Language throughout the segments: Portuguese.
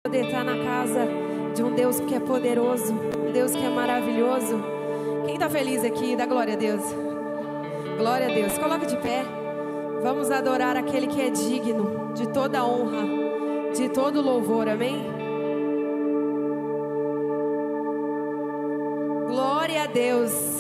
Poder estar na casa de um Deus que é poderoso, um Deus que é maravilhoso. Quem está feliz aqui, dá glória a Deus. Glória a Deus. Coloca de pé. Vamos adorar aquele que é digno de toda honra, de todo louvor. Amém? Glória a Deus.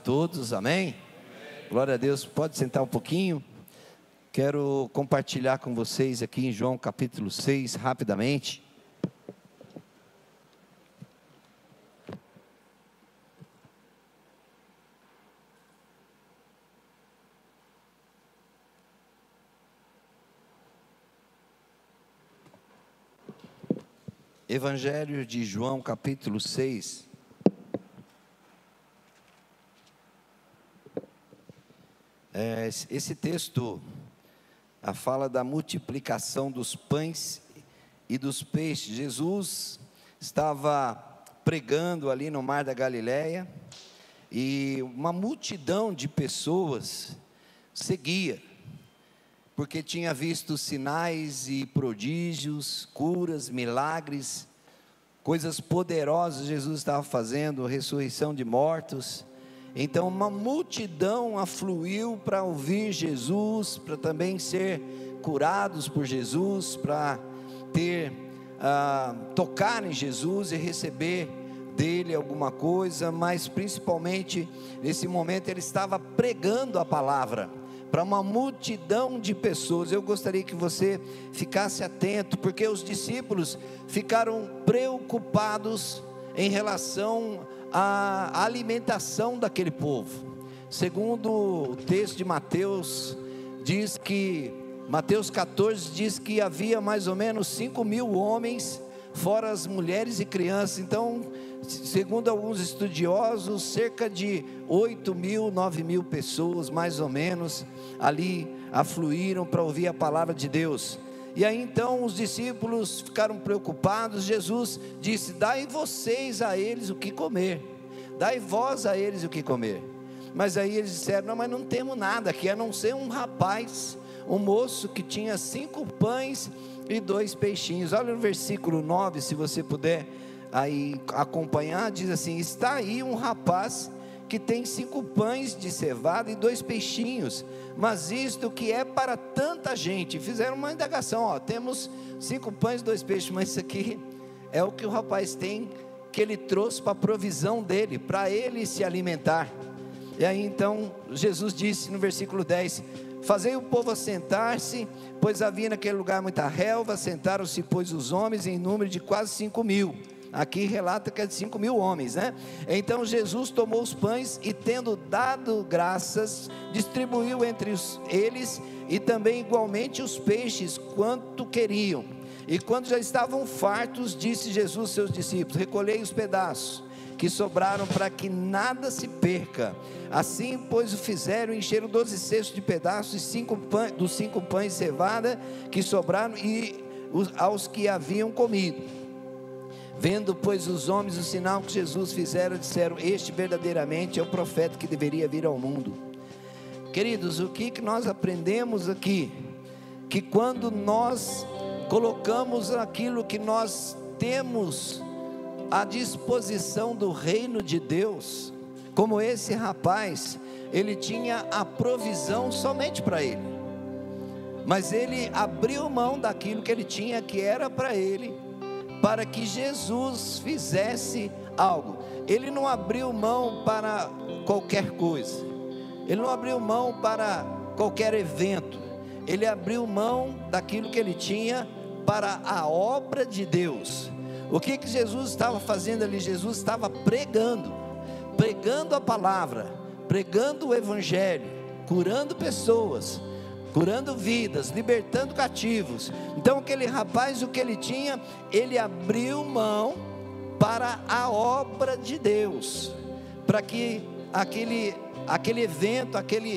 todos, amém? Glória a Deus, pode sentar um pouquinho. Quero compartilhar com vocês aqui em João capítulo 6, rapidamente. Evangelho de João capítulo 6. Esse texto fala da multiplicação dos pães e dos peixes. Jesus estava pregando ali no Mar da Galileia e uma multidão de pessoas seguia, porque tinha visto sinais e prodígios, curas, milagres, coisas poderosas Jesus estava fazendo, ressurreição de mortos. Então uma multidão afluiu para ouvir Jesus, para também ser curados por Jesus, para tocar em Jesus e receber dele alguma coisa, mas principalmente nesse momento ele estava pregando a palavra para uma multidão de pessoas. Eu gostaria que você ficasse atento, porque os discípulos ficaram preocupados em relação à alimentação daquele povo. Segundo o texto de Mateus, Mateus 14 diz que havia mais ou menos 5.000 homens, fora as mulheres e crianças. Então, segundo alguns estudiosos, cerca de 8.000, 9.000 pessoas, mais ou menos, ali afluíram para ouvir a palavra de Deus. E aí então os discípulos ficaram preocupados. Jesus disse: dai vocês a eles o que comer, dai vós a eles o que comer. Mas aí eles disseram: não, mas não temos nada aqui, a não ser um rapaz, um moço que tinha 5 pães e 2 peixinhos. Olha no versículo 9, se você puder aí acompanhar, diz assim: está aí um rapaz que tem 5 pães de cevada e 2 peixinhos, mas isto que é para tanta gente. Fizeram uma indagação: temos 5 pães e 2 peixes, mas isso aqui é o que o rapaz tem, que ele trouxe para a provisão dele, para ele se alimentar. E aí então Jesus disse no versículo 10: fazei o povo assentar-se, pois havia naquele lugar muita relva. Sentaram-se, pois, os homens em número de quase 5.000. Aqui relata que é de 5.000 homens, né? Então Jesus tomou os pães e, tendo dado graças, distribuiu entre eles, e também igualmente os peixes, quanto queriam. E quando já estavam fartos, disse Jesus aos seus discípulos: recolhei os pedaços que sobraram, para que nada se perca. Assim, pois, o fizeram, encheram 12 cestos de pedaços dos 5 pães de cevada que sobraram, e aos que haviam comido. Vendo, pois, os homens o sinal que Jesus fizera, disseram: este verdadeiramente é o profeta que deveria vir ao mundo. Queridos, o que nós aprendemos aqui? Que quando nós colocamos aquilo que nós temos à disposição do reino de Deus, como esse rapaz, ele tinha a provisão somente para ele, mas ele abriu mão daquilo que ele tinha, que era para ele, para que Jesus fizesse algo. Ele não abriu mão para qualquer coisa, ele não abriu mão para qualquer evento, ele abriu mão daquilo que ele tinha para a obra de Deus. O que Jesus estava fazendo ali? Jesus estava pregando a palavra, pregando o evangelho, curando pessoas, curando vidas, libertando cativos. Então aquele rapaz, o que ele tinha, ele abriu mão para a obra de Deus, para que aquele evento,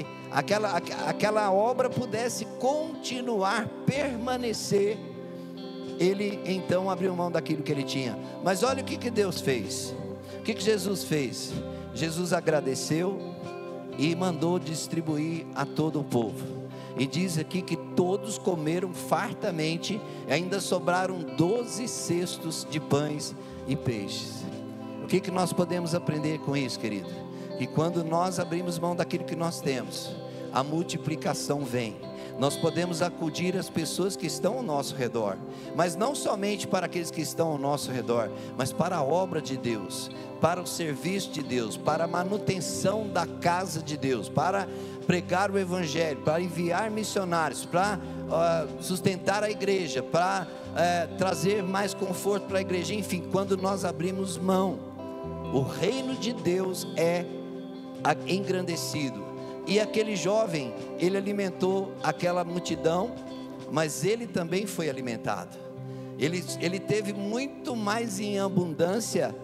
aquela obra pudesse continuar, permanecer. Ele então abriu mão daquilo que ele tinha. Mas olha o que Deus fez. O que Jesus fez? Jesus agradeceu e mandou distribuir a todo o povo. E diz aqui que todos comeram fartamente, e ainda sobraram 12 cestos de pães e peixes. O que nós podemos aprender com isso, querido? Que quando nós abrimos mão daquilo que nós temos, a multiplicação vem. nós podemos acudir as pessoas que estão ao nosso redor, mas não somente para aqueles que estão ao nosso redor, mas para a obra de Deus, para o serviço de Deus, para a manutenção da casa de Deus, para pregar o evangelho, para enviar missionários, para sustentar a igreja, para trazer mais conforto para a igreja. Enfim, quando nós abrimos mão, o reino de Deus é engrandecido. E aquele jovem, ele alimentou aquela multidão, mas ele também foi alimentado. Ele teve muito mais em abundância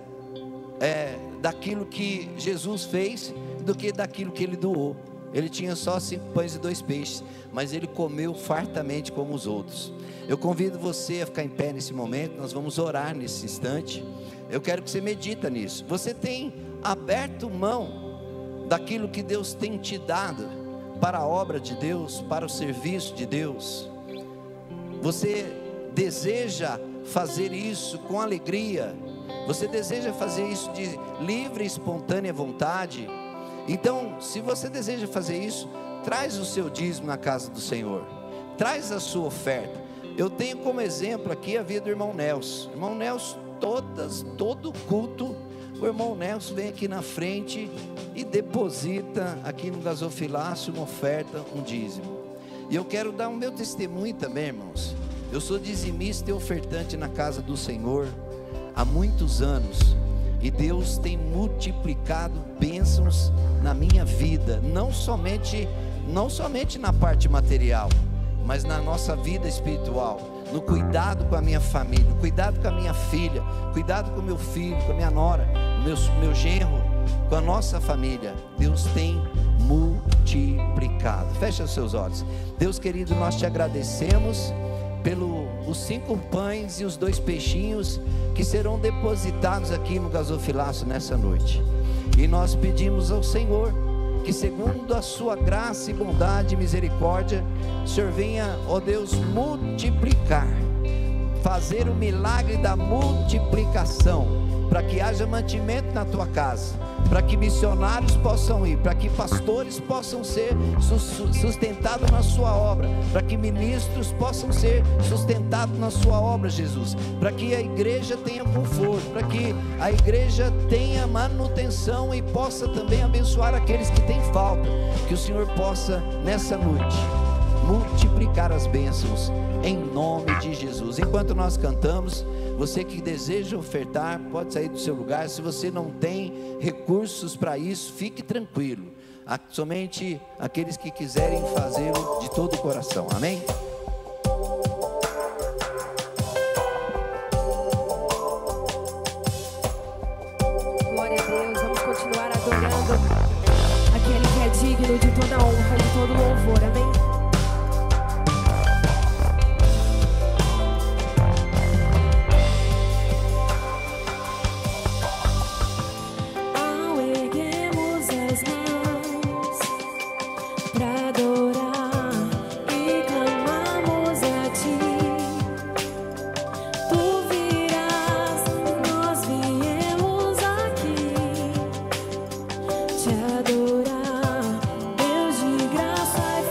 daquilo que Jesus fez do que daquilo que ele doou. Ele tinha só 5 pães e 2 peixes, mas ele comeu fartamente como os outros. Eu convido você a ficar em pé nesse momento. Nós vamos orar nesse instante. Eu quero que você medita nisso. Você tem aberto mão daquilo que Deus tem te dado para a obra de Deus, para o serviço de Deus? Você deseja fazer isso com alegria? Você deseja fazer isso de livre e espontânea vontade? Então, se você deseja fazer isso, traz o seu dízimo na casa do Senhor, traz a sua oferta. Eu tenho como exemplo aqui a vida do irmão Nelson. Irmão Nelson, todo culto, o irmão Nelson vem aqui na frente e deposita aqui no gasofilácio uma oferta, um dízimo. E eu quero dar o meu testemunho também, irmãos. Eu sou dizimista e ofertante na casa do Senhor há muitos anos, e Deus tem multiplicado bênçãos na minha vida, não somente na parte material, mas na nossa vida espiritual, no cuidado com a minha família, no cuidado com a minha filha, cuidado com o meu filho, com a minha nora, meu genro, com a nossa família. Deus tem multiplicado. Fecha os seus olhos. Deus querido, nós te agradecemos pelos 5 pães e os 2 peixinhos que serão depositados aqui no gasofilácio nessa noite. E nós pedimos ao Senhor que, segundo a sua graça e bondade e misericórdia, o Senhor venha, ó Deus, multiplicar, fazer o milagre da multiplicação, para que haja mantimento na tua casa, para que missionários possam ir, para que pastores possam ser sustentados na sua obra, para que ministros possam ser sustentados na sua obra, Jesus, para que a igreja tenha conforto, para que a igreja tenha manutenção e possa também abençoar aqueles que têm falta. Que o Senhor possa nessa noite multiplicar as bênçãos em nome de Jesus. Enquanto nós cantamos, você que deseja ofertar pode sair do seu lugar. Se você não tem recursos para isso, fique tranquilo. Somente aqueles que quiserem fazê-lo de todo o coração. Amém? Glória a Deus. Vamos continuar adorando aquele que é digno de toda honra, de todo louvor. Amém? Te adorar, Deus de graça e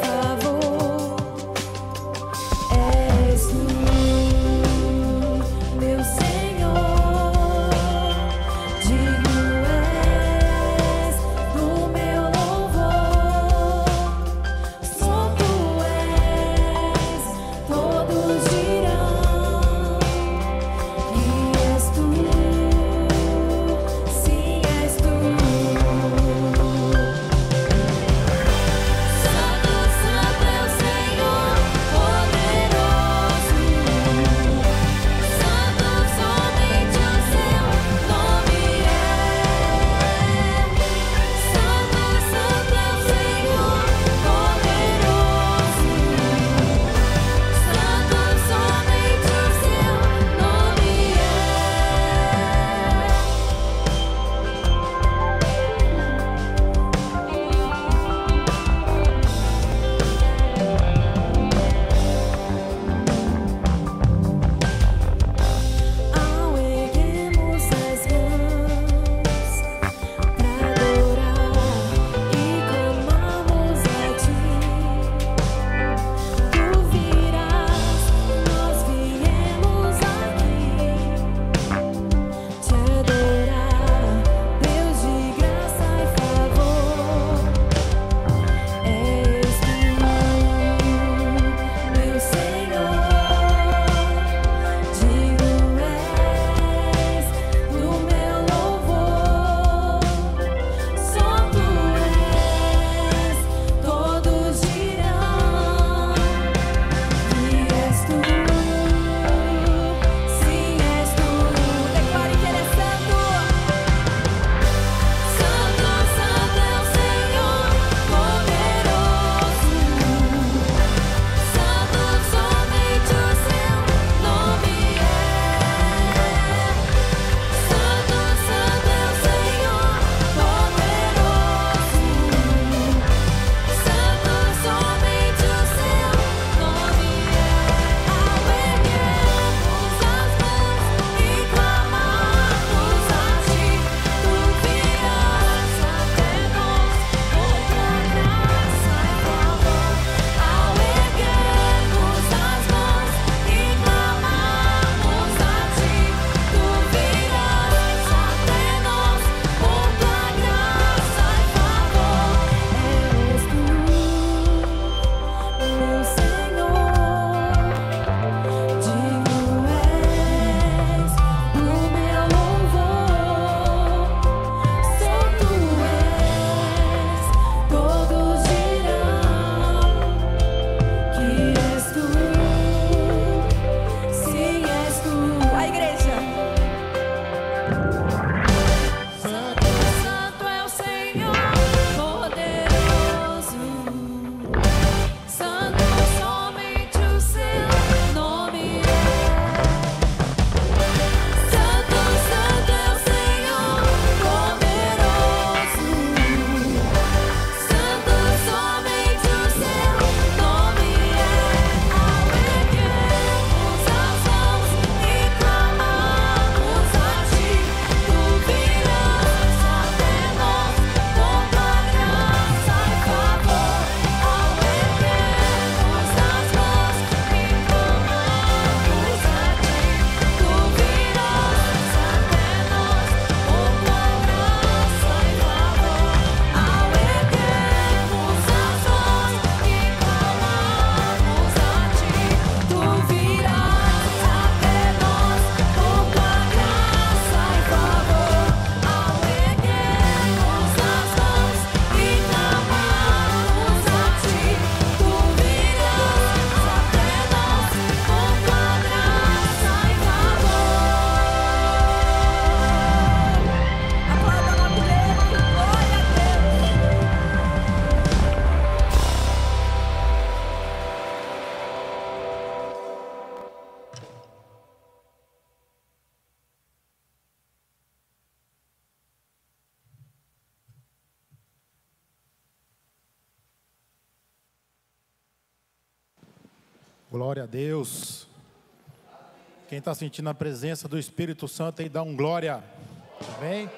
Glória a Deus. Quem está sentindo a presença do Espírito Santo aí, dá um glória. Amém?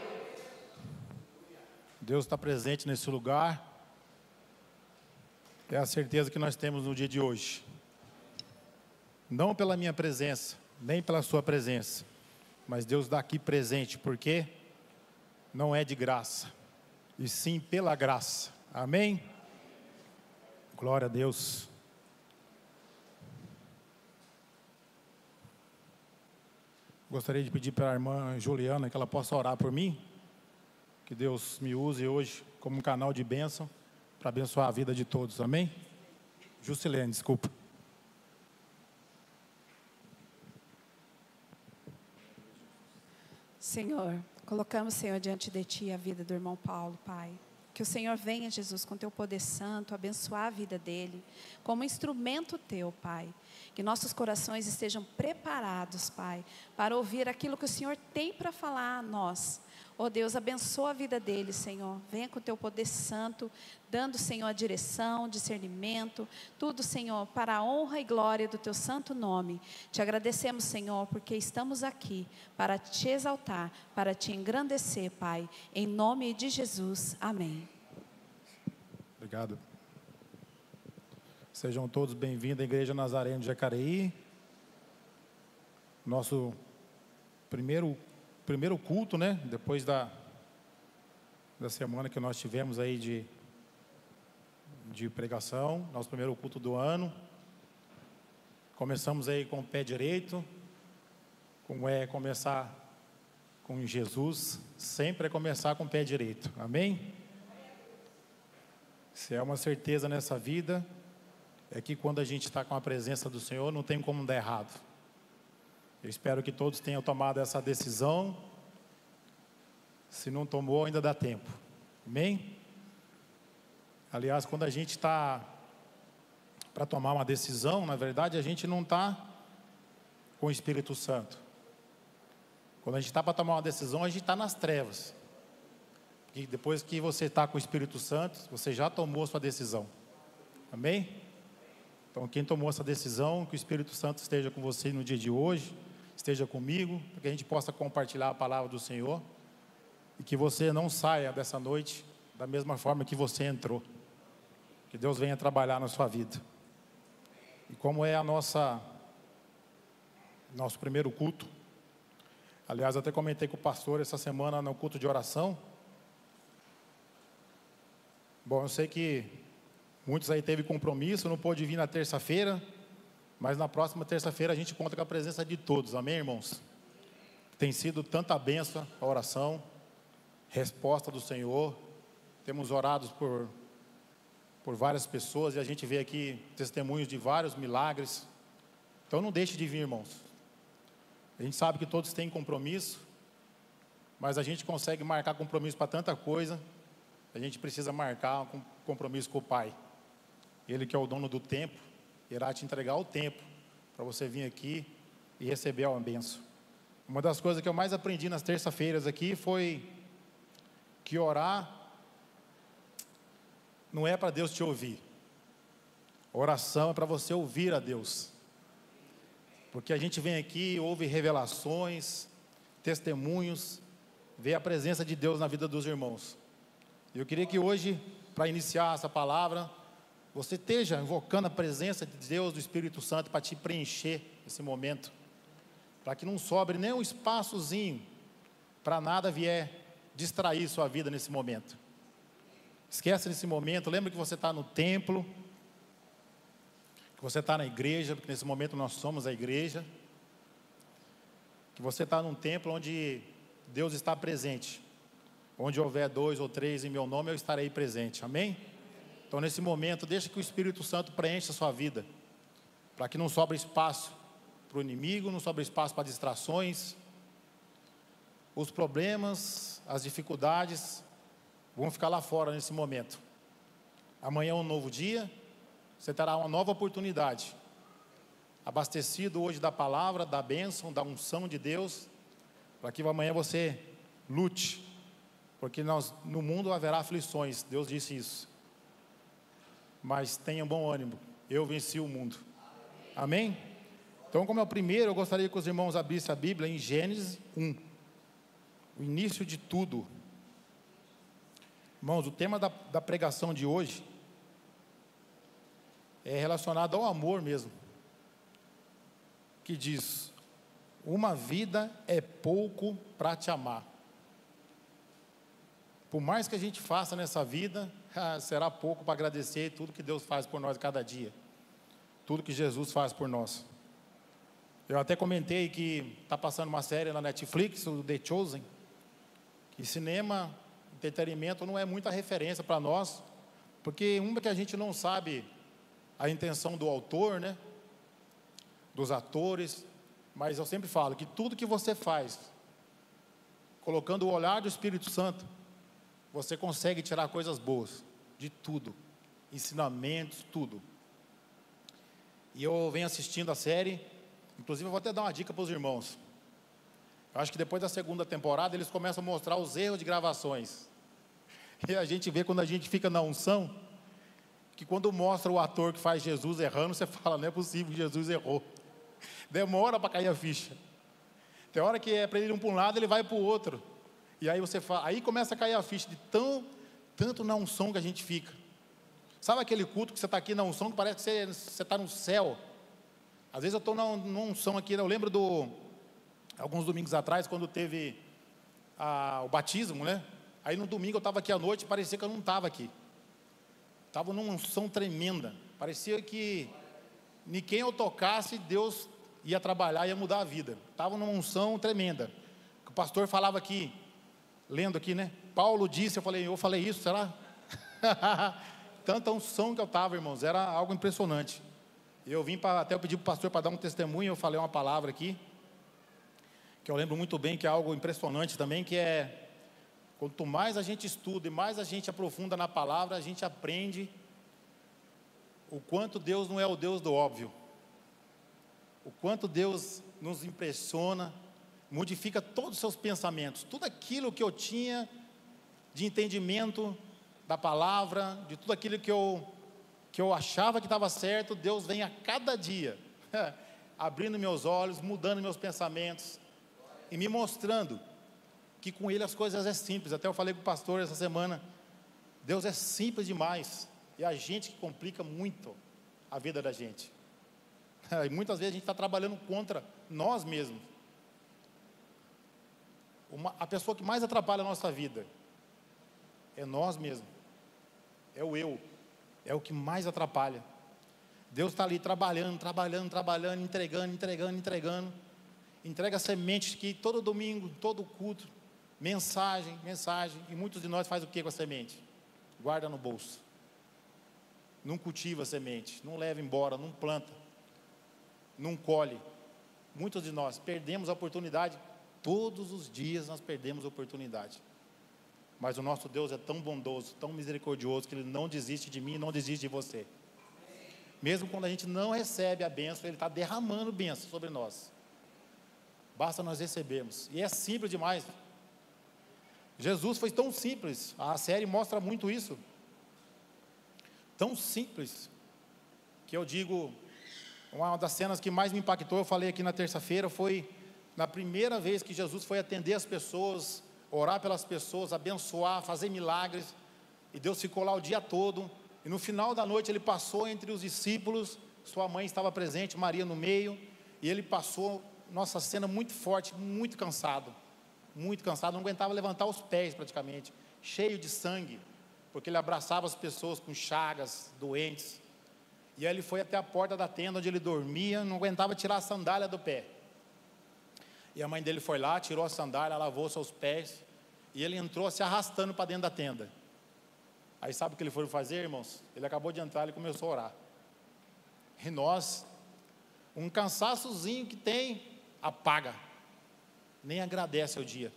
Deus está presente nesse lugar. É a certeza que nós temos no dia de hoje. Não pela minha presença, nem pela sua presença, mas Deus está aqui presente, porque não é de graça, e sim pela graça. Amém? Glória a Deus. Gostaria de pedir para a irmã Juliana que ela possa orar por mim, que Deus me use hoje como um canal de bênção para abençoar a vida de todos. Amém? Juscelene, desculpa. Senhor, colocamos, Senhor, diante de Ti a vida do irmão Paulo, Pai. Que o Senhor venha, Jesus, com Teu poder santo, abençoar a vida dele, como instrumento Teu, Pai. Que nossos corações estejam preparados, Pai, para ouvir aquilo que o Senhor tem para falar a nós. Oh Deus, abençoa a vida dele, Senhor. Venha com o Teu poder santo, dando, Senhor, a direção, discernimento, tudo, Senhor, para a honra e glória do Teu santo nome. Te agradecemos, Senhor, porque estamos aqui para Te exaltar, para Te engrandecer, Pai. Em nome de Jesus, amém. Obrigado. Sejam todos bem-vindos à Igreja Nazareno de Jacareí. Nosso primeiro culto, né? Depois da semana que nós tivemos aí de pregação, nosso primeiro culto do ano. Começamos aí com o pé direito, como é começar com Jesus, sempre é começar com o pé direito, amém? Se é uma certeza nessa vida, é que quando a gente está com a presença do Senhor, não tem como dar errado. Eu espero que todos tenham tomado essa decisão. Se não tomou, ainda dá tempo. Amém? Aliás, quando a gente está para tomar uma decisão, na verdade, a gente não está com o Espírito Santo. Quando a gente está para tomar uma decisão, a gente está nas trevas. E depois que você está com o Espírito Santo, você já tomou a sua decisão. Amém? Então, quem tomou essa decisão, que o Espírito Santo esteja com você no dia de hoje, esteja comigo, para que a gente possa compartilhar a palavra do Senhor, e que você não saia dessa noite da mesma forma que você entrou. Que Deus venha trabalhar na sua vida. E como é nosso primeiro culto, aliás, eu até comentei com o pastor essa semana no culto de oração. Bom, eu sei que muitos aí teve compromisso, não pôde vir na terça-feira, mas na próxima terça-feira a gente conta com a presença de todos, amém, irmãos? Tem sido tanta bênção a oração, resposta do Senhor. Temos orado por várias pessoas e a gente vê aqui testemunhos de vários milagres. Então não deixe de vir, irmãos. A gente sabe que todos têm compromisso, mas a gente consegue marcar compromisso para tanta coisa. A gente precisa marcar um compromisso com o Pai. Ele que é o dono do tempo, irá te entregar o tempo para você vir aqui e receber a bênção. Uma das coisas que eu mais aprendi nas terça-feiras aqui foi que orar não é para Deus te ouvir. Oração é para você ouvir a Deus. Porque a gente vem aqui, ouve revelações, testemunhos, vê a presença de Deus na vida dos irmãos. Eu queria que hoje, para iniciar essa palavra, você esteja invocando a presença de Deus, do Espírito Santo, para te preencher esse momento, para que não sobre nem um espaçozinho, para nada vier distrair sua vida nesse momento. Esquece desse momento, lembra que você está no templo, que você está na igreja, porque nesse momento nós somos a igreja, que você está num templo onde Deus está presente. Onde houver 2 ou 3 em meu nome, eu estarei presente, amém? Então nesse momento, deixa que o Espírito Santo preencha a sua vida, para que não sobre espaço para o inimigo, não sobre espaço para distrações. Os problemas, as dificuldades vão ficar lá fora nesse momento. Amanhã é um novo dia, você terá uma nova oportunidade, abastecido hoje da palavra, da bênção, da unção de Deus, para que amanhã você lute, porque no mundo haverá aflições, Deus disse isso, mas tenha bom ânimo, eu venci o mundo. Amém? Então, como é o primeiro, eu gostaria que os irmãos abrissem a Bíblia em Gênesis 1, o início de tudo. Irmãos, o tema da pregação de hoje é relacionado ao amor mesmo, que diz: uma vida é pouco para te amar. Por mais que a gente faça nessa vida, será pouco para agradecer tudo que Deus faz por nós cada dia, tudo que Jesus faz por nós. Eu até comentei que está passando uma série na Netflix, o The Chosen, que cinema, entretenimento não é muita referência para nós, porque uma que a gente não sabe a intenção do autor, né, dos atores, mas eu sempre falo que tudo que você faz, colocando o olhar do Espírito Santo, você consegue tirar coisas boas, de tudo, ensinamentos, tudo. E eu venho assistindo a série, inclusive eu vou até dar uma dica para os irmãos. Eu acho que depois da segunda temporada, eles começam a mostrar os erros de gravações. E a gente vê quando a gente fica na unção, que quando mostra o ator que faz Jesus errando, você fala, não é possível que Jesus errou. Demora para cair a ficha. Tem hora que é para ele ir para um lado, ele vai para o outro. E aí você fala, aí começa a cair a ficha de tanto na unção que a gente fica. Sabe aquele culto que você está aqui na unção, que parece que você está no céu? Às vezes eu estou na unção aqui, eu lembro alguns domingos atrás, quando teve o batismo, né? Aí no domingo eu estava aqui à noite, parecia que eu não estava aqui. Estava numa unção tremenda. Parecia que nem quem eu tocasse, Deus ia trabalhar, ia mudar a vida. Estava numa unção tremenda. O pastor falava aqui, lendo aqui, né? Paulo disse, eu falei isso, será? Tanta unção que eu estava, irmãos, era algo impressionante. Eu pedi para o pastor para dar um testemunho, eu falei uma palavra aqui, que eu lembro muito bem, que é algo impressionante também, que é, quanto mais a gente estuda e mais a gente aprofunda na palavra, a gente aprende o quanto Deus não é o Deus do óbvio, o quanto Deus nos impressiona, modifica todos os seus pensamentos, tudo aquilo que eu tinha de entendimento da palavra, de tudo aquilo que eu achava que estava certo, Deus vem a cada dia, abrindo meus olhos, mudando meus pensamentos, e me mostrando que com Ele as coisas é simples. Até eu falei com o pastor essa semana, Deus é simples demais, e a gente que complica muito a vida da gente, e muitas vezes a gente está trabalhando contra nós mesmos. A pessoa que mais atrapalha a nossa vida é nós mesmos, é o eu, é o que mais atrapalha. Deus está ali trabalhando, entregando, entrega semente que todo domingo, todo culto, mensagem, e muitos de nós faz o que com a semente? Guarda no bolso, não cultiva a semente, não leva embora, não planta, não colhe. Muitos de nós perdemos a oportunidade. Todos os dias nós perdemos a oportunidade, mas o nosso Deus é tão bondoso, tão misericordioso, que Ele não desiste de mim, não desiste de você. Mesmo quando a gente não recebe a bênção, Ele está derramando bênção sobre nós, basta nós recebermos, e é simples demais. Jesus foi tão simples, a série mostra muito isso, tão simples, que eu digo, uma das cenas que mais me impactou, eu falei aqui na terça-feira, foi na primeira vez que Jesus foi atender as pessoas, orar pelas pessoas, abençoar, fazer milagres, e Deus ficou lá o dia todo, e no final da noite Ele passou entre os discípulos, sua mãe estava presente, Maria no meio, e Ele passou, nossa cena muito forte, muito cansado, não aguentava levantar os pés praticamente, cheio de sangue, porque Ele abraçava as pessoas com chagas, doentes, e aí Ele foi até a porta da tenda onde Ele dormia, não aguentava tirar a sandália do pé. E a mãe dele foi lá, tirou a sandália, lavou seus pés, e ele entrou se arrastando para dentro da tenda. Aí sabe o que ele foi fazer, irmãos? Ele acabou de entrar, ele começou a orar. E nós, um cansaçozinho que tem, apaga, nem agradece ao dia.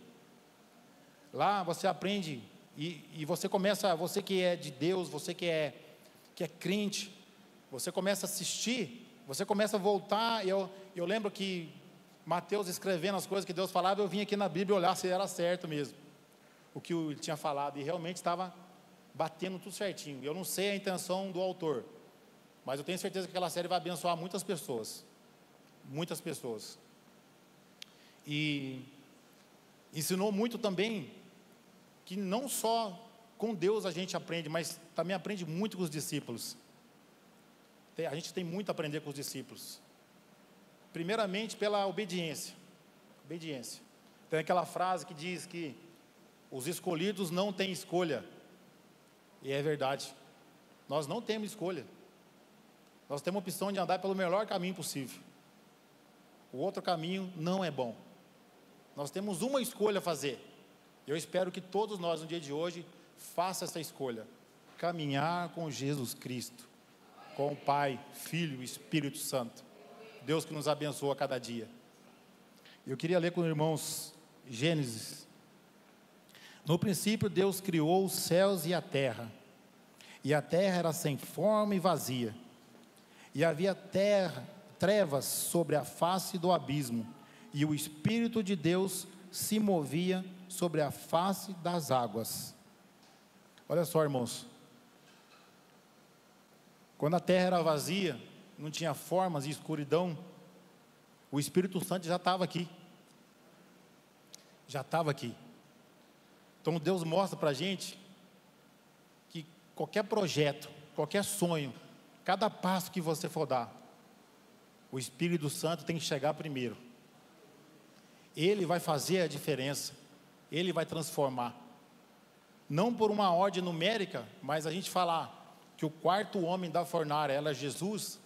Lá você aprende, e você começa, você que é de Deus, você que é crente, você começa a assistir, você começa a voltar. Eu lembro que Mateus escrevendo as coisas que Deus falava, eu vim aqui na Bíblia olhar se era certo mesmo, o que ele tinha falado, e realmente estava batendo tudo certinho. Eu não sei a intenção do autor, Mas eu tenho certeza que aquela série vai abençoar muitas pessoas. Muitas pessoas. E ensinou muito também que não só com Deus a gente aprende, mas também aprende muito com os discípulos. A gente tem muito a aprender com os discípulos. Primeiramente pela obediência. Obediência. Tem aquela frase que diz que os escolhidos não têm escolha. E é verdade. Nós não temos escolha. Nós temos a opção de andar pelo melhor caminho possível. O outro caminho não é bom. Nós temos uma escolha a fazer. Eu espero que todos nós no dia de hoje façam essa escolha. Caminhar com Jesus Cristo. Com o Pai, Filho e Espírito Santo. Deus que nos abençoa a cada dia. Eu queria ler com os irmãos Gênesis. No princípio Deus criou os céus e a terra era sem forma e vazia, e havia trevas sobre a face do abismo, e o Espírito de Deus se movia sobre a face das águas. Olha só, irmãos, quando a terra era vazia, não tinha formas e escuridão, o Espírito Santo já estava aqui. Já estava aqui. Então Deus mostra para a gente que qualquer projeto, qualquer sonho, cada passo que você for dar, o Espírito Santo tem que chegar primeiro. Ele vai fazer a diferença. Ele vai transformar. Não por uma ordem numérica, mas a gente falar que o quarto homem da fornalha era Jesus,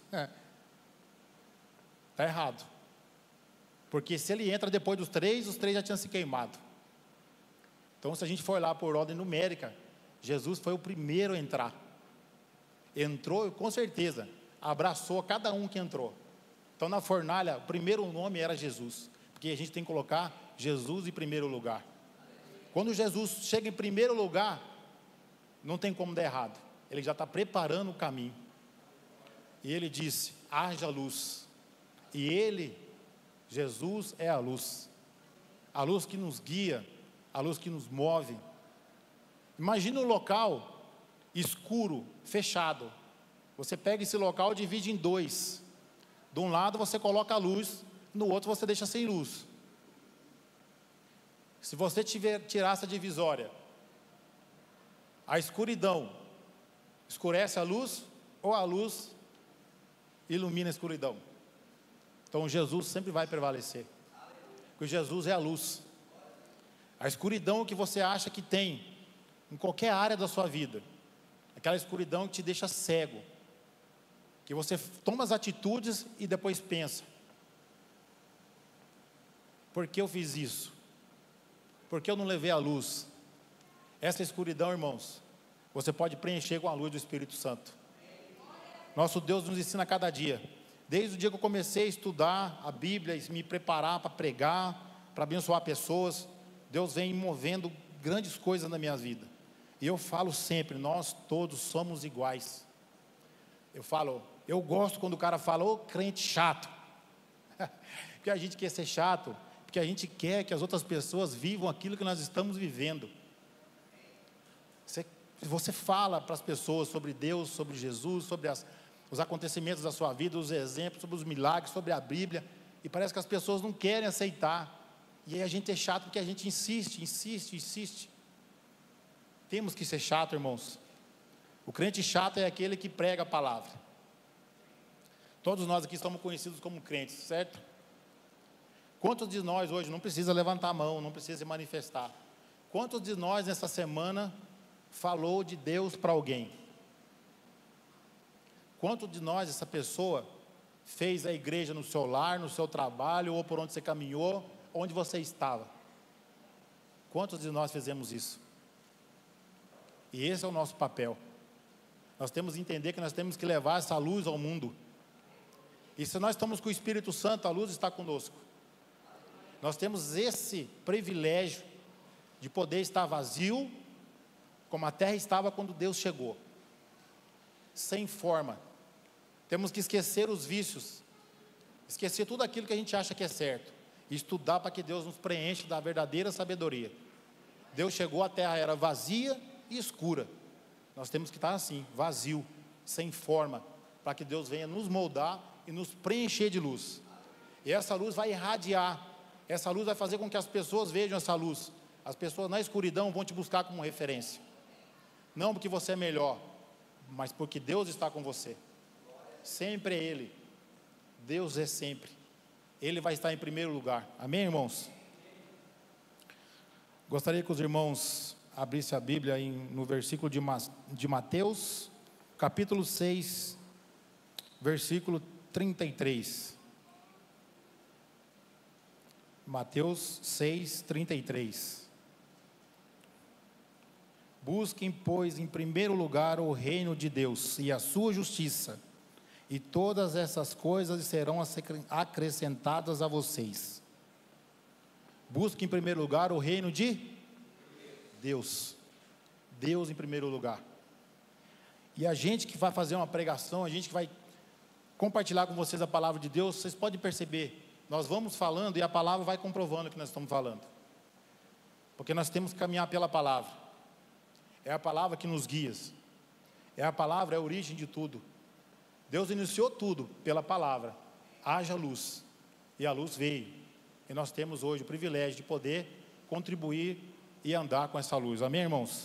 está errado. Porque se ele entra depois dos três, os três já tinham se queimado. Então, se a gente for lá por ordem numérica, Jesus foi o primeiro a entrar. Entrou, com certeza, abraçou cada um que entrou. Então, na fornalha, o primeiro nome era Jesus, porque a gente tem que colocar Jesus em primeiro lugar. Quando Jesus chega em primeiro lugar, não tem como dar errado. Ele já está preparando o caminho. E ele disse: haja luz. E ele, Jesus, é a luz que nos guia, a luz que nos move. Imagina um local escuro, fechado. Você pega esse local e divide em dois. De um lado você coloca a luz, no outro você deixa sem luz. Se você tirar essa divisória, a escuridão escurece a luz, ou a luz ilumina a escuridão. Então Jesus sempre vai prevalecer, porque Jesus é a luz. A escuridão que você acha que tem em qualquer área da sua vida, aquela escuridão que te deixa cego, que você toma as atitudes e depois pensa: por que eu fiz isso? Por que eu não levei a luz? Essa escuridão, irmãos, você pode preencher com a luz do Espírito Santo. Nosso Deus nos ensina a cada dia. Desde o dia que eu comecei a estudar a Bíblia e me preparar para pregar, para abençoar pessoas, Deus vem movendo grandes coisas na minha vida. E eu falo sempre: nós todos somos iguais. Eu gosto quando o cara fala: ô crente chato. Porque a gente quer ser chato, porque a gente quer que as outras pessoas vivam aquilo que nós estamos vivendo. Você fala para as pessoas sobre Deus, sobre Jesus, sobre os acontecimentos da sua vida, os exemplos, sobre os milagres, sobre a Bíblia, e parece que as pessoas não querem aceitar. E aí a gente é chato porque a gente insiste. Temos que ser chato, irmãos. O crente chato é aquele que prega a palavra. Todos nós aqui somos conhecidos como crentes, certo? Quantos de nós hoje, não precisa levantar a mão, não precisa se manifestar, quantos de nós nessa semana falou de Deus para alguém? Quantos de nós essa pessoa fez a igreja no seu lar, no seu trabalho, ou por onde você caminhou, onde você estava? Quantos de nós fizemos isso? E esse é o nosso papel. Nós temos que entender que nós temos que levar essa luz ao mundo. E se nós estamos com o Espírito Santo, a luz está conosco. Nós temos esse privilégio de poder estar vazio, como a terra estava quando Deus chegou, sem forma. Temos que esquecer os vícios, esquecer tudo aquilo que a gente acha que é certo, e estudar para que Deus nos preencha da verdadeira sabedoria. Deus chegou, a terra era vazia e escura. Nós temos que estar assim, vazio, sem forma, para que Deus venha nos moldar e nos preencher de luz. E essa luz vai irradiar, essa luz vai fazer com que as pessoas vejam essa luz. As pessoas na escuridão vão te buscar como referência, não porque você é melhor, mas porque Deus está com você. Sempre é Ele, Deus é sempre, Ele vai estar em primeiro lugar, amém, irmãos? Gostaria que os irmãos abrissem a Bíblia no versículo de Mateus, capítulo 6, versículo 33. Mateus 6, 33. Busquem, pois, em primeiro lugar o reino de Deus e a sua justiça, e todas essas coisas serão acrescentadas a vocês. Busquem em primeiro lugar o reino de Deus. Deus em primeiro lugar. E a gente que vai fazer uma pregação, a gente que vai compartilhar com vocês a palavra de Deus, vocês podem perceber, nós vamos falando e a palavra vai comprovando o que nós estamos falando, porque nós temos que caminhar pela palavra. É a palavra que nos guia, é a palavra, é a origem de tudo. Deus iniciou tudo pela palavra, haja luz, e a luz veio, e nós temos hoje o privilégio de poder contribuir e andar com essa luz, amém, irmãos?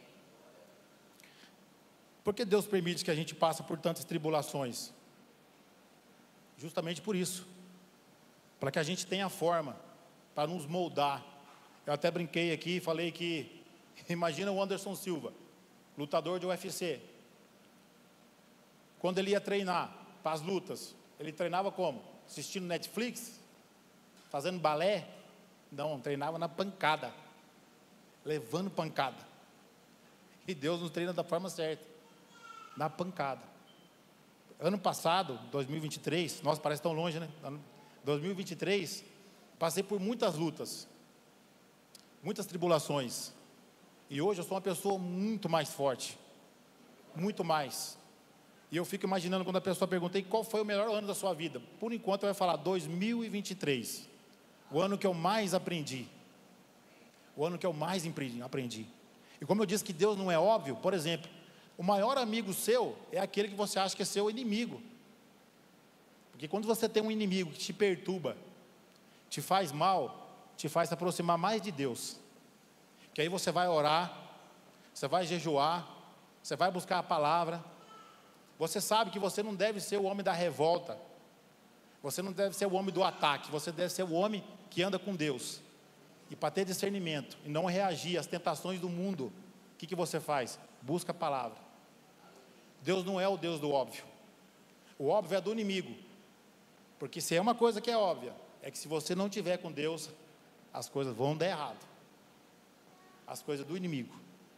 Por que Deus permite que a gente passe por tantas tribulações? Justamente por isso, para que a gente tenha forma, para nos moldar. Eu até brinquei aqui e falei que, imagina o Anderson Silva, lutador de UFC, quando ele ia treinar para as lutas, ele treinava como? Assistindo Netflix? Fazendo balé? Não, treinava na pancada, levando pancada. E Deus nos treina da forma certa, na pancada. Ano passado, 2023, nossa, parece tão longe, né? 2023, passei por muitas lutas, muitas tribulações, e hoje eu sou uma pessoa muito mais forte, muito mais. E eu fico imaginando quando a pessoa pergunta: e qual foi o melhor ano da sua vida? Por enquanto vai falar 2023, o ano que eu mais aprendi, o ano que eu mais aprendi. E como eu disse que Deus não é óbvio, por exemplo, o maior amigo seu é aquele que você acha que é seu inimigo. Porque quando você tem um inimigo que te perturba, te faz mal, te faz se aproximar mais de Deus, que aí você vai orar, você vai jejuar, você vai buscar a palavra. Você sabe que você não deve ser o homem da revolta, você não deve ser o homem do ataque, você deve ser o homem que anda com Deus. E para ter discernimento e não reagir às tentações do mundo, o que você faz? Busca a palavra. Deus não é o Deus do óbvio, o óbvio é do inimigo. Porque se é uma coisa que é óbvia, é que se você não tiver com Deus, as coisas vão dar errado, as coisas do inimigo.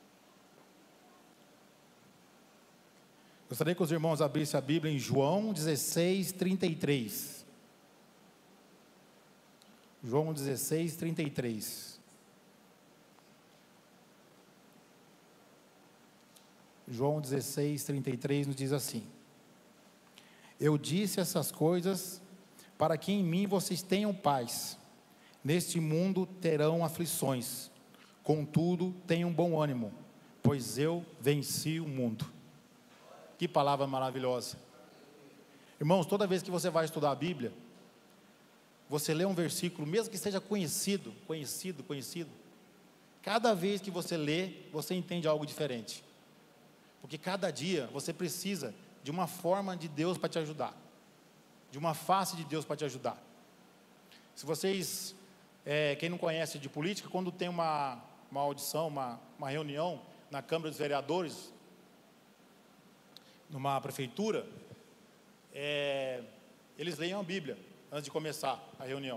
Gostaria que os irmãos abrissem a Bíblia em João 16, 33. João 16, 33. João 16, 33 nos diz assim: eu disse essas coisas para que em mim vocês tenham paz. Neste mundo terão aflições, contudo tenham bom ânimo, pois eu venci o mundo. Que palavra maravilhosa. Irmãos, toda vez que você vai estudar a Bíblia, você lê um versículo, mesmo que seja conhecido, cada vez que você lê, você entende algo diferente, porque cada dia você precisa de uma forma de Deus para te ajudar, de uma face de Deus para te ajudar. Se vocês, quem não conhece de política, quando tem uma audição, uma reunião na Câmara dos Vereadores, numa prefeitura, eles leem a Bíblia antes de começar a reunião.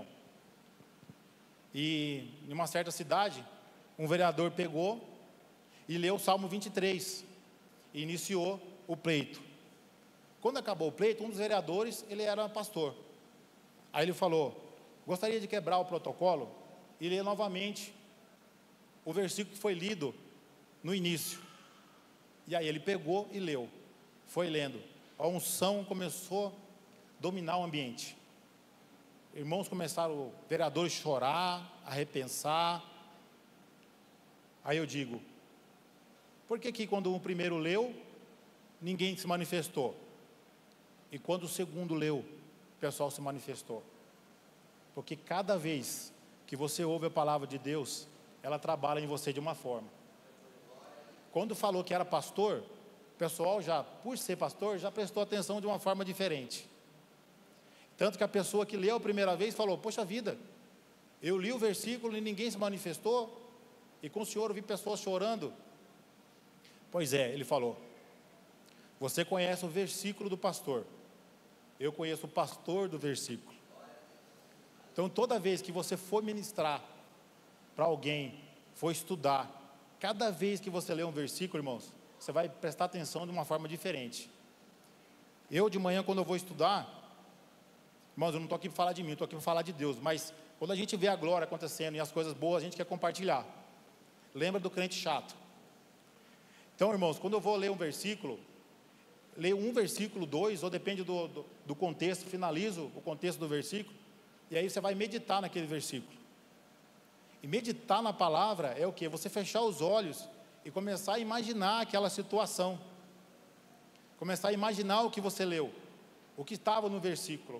E em uma certa cidade, um vereador pegou e leu o Salmo 23 e iniciou o pleito. Quando acabou o pleito, um dos vereadores, ele era pastor. Aí ele falou: gostaria de quebrar o protocolo e ler novamente o versículo que foi lido no início. E aí ele pegou e leu, foi lendo. A unção começou a dominar o ambiente. Irmãos começaram, vereadores, a chorar, a repensar. Aí eu digo: por que quando o primeiro leu, ninguém se manifestou? E quando o segundo leu, o pessoal se manifestou. Porque cada vez que você ouve a palavra de Deus, ela trabalha em você de uma forma. Quando falou que era pastor, o pessoal já, por ser pastor, já prestou atenção de uma forma diferente. Tanto que a pessoa que leu a primeira vez falou: poxa vida, eu li o versículo e ninguém se manifestou, e com o senhor eu vi pessoas chorando. Pois é, ele falou: você conhece o versículo do pastor, eu conheço o pastor do versículo. Então toda vez que você for ministrar para alguém, for estudar, cada vez que você lê um versículo, irmãos, você vai prestar atenção de uma forma diferente. Eu de manhã, quando eu vou estudar, irmãos, eu não estou aqui para falar de mim, estou aqui para falar de Deus, mas quando a gente vê a glória acontecendo e as coisas boas, a gente quer compartilhar. Lembra do crente chato. Então, irmãos, quando eu vou ler um versículo, leio um versículo, dois, ou depende do contexto, finalizo o contexto do versículo, e aí você vai meditar naquele versículo. E meditar na palavra é o quê? Você fechar os olhos e começar a imaginar aquela situação. Começar a imaginar o que você leu, o que estava no versículo.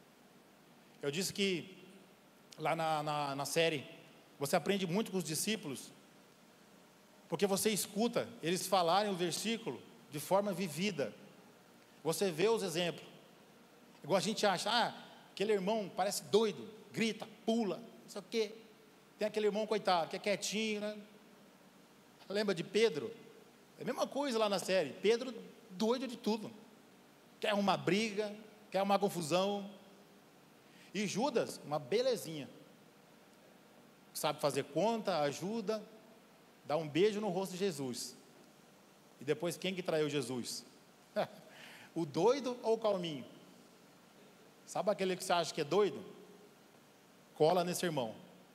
Eu disse que lá na série, você aprende muito com os discípulos, porque você escuta eles falarem o versículo de forma vivida. Você vê os exemplos. Igual a gente acha, aquele irmão parece doido, grita, pula, não sei o quê. Tem aquele irmão coitado, que é quietinho, né? Lembra de Pedro? É a mesma coisa lá na série. Pedro doido de tudo. Quer arrumar briga, quer arrumar confusão. E Judas, uma belezinha. Sabe fazer conta, ajuda, dá um beijo no rosto de Jesus. E depois quem que traiu Jesus? O doido ou o calminho? Sabe aquele que você acha que é doido? Cola nesse irmão.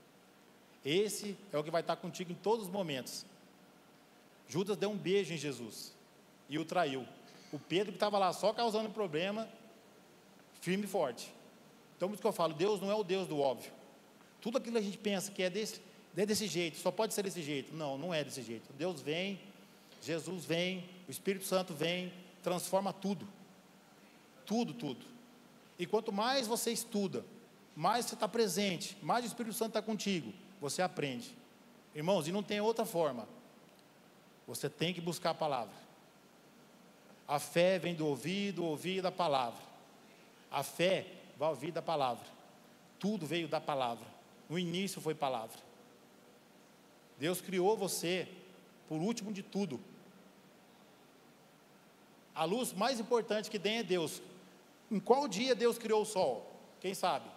Esse é o que vai estar contigo em todos os momentos. Judas deu um beijo em Jesus e o traiu. O Pedro que estava lá só causando problema, firme e forte. Então por isso que eu falo, Deus não é o Deus do óbvio. Tudo aquilo que a gente pensa que é desse jeito, só pode ser desse jeito. Não, não é desse jeito. Deus vem, Jesus vem, o Espírito Santo vem, transforma tudo. Tudo, tudo. E quanto mais você estuda, mais você está presente, mais o Espírito Santo está contigo, você aprende. Irmãos, e não tem outra forma. Você tem que buscar a palavra. A fé vem do ouvir da palavra. A fé vai ouvir da palavra. Tudo veio da palavra. No início foi palavra. Deus criou você por último de tudo. A luz mais importante que tem é Deus. Em qual dia Deus criou o sol? Quem sabe?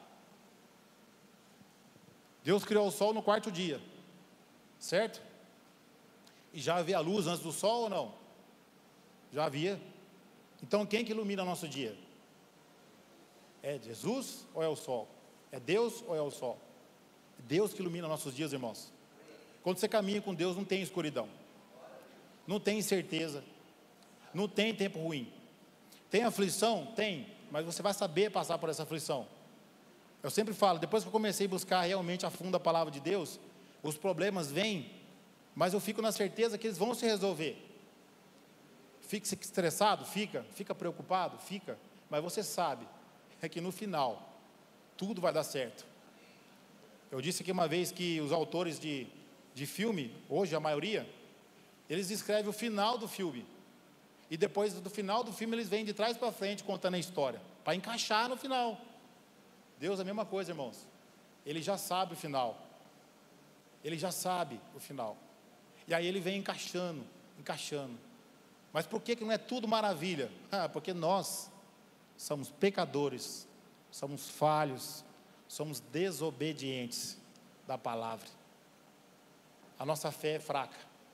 Deus criou o sol no quarto dia, certo? E já havia luz antes do sol ou não? Já havia. Então quem que ilumina nosso dia? É Jesus ou é o sol? É Deus ou é o sol? É Deus que ilumina nossos dias, irmãos. Quando você caminha com Deus, não tem escuridão, não tem incerteza, não tem tempo ruim. Tem aflição? Tem, mas você vai saber passar por essa aflição. Eu sempre falo, depois que eu comecei a buscar realmente a fundo a palavra de Deus, os problemas vêm, mas eu fico na certeza que eles vão se resolver. Fica estressado? Fica preocupado? Fica, mas você sabe, é que no final, tudo vai dar certo. Eu disse aqui uma vez que os autores de filme, hoje a maioria, eles escrevem o final do filme, e depois do final do filme eles vêm de trás para frente contando a história, para encaixar no final. Deus é a mesma coisa, irmãos. Ele já sabe o final. Ele já sabe o final. E aí ele vem encaixando. Mas por que não é tudo maravilha? Porque nós somos pecadores, somos falhos, somos desobedientes da palavra. A nossa fé é fraca.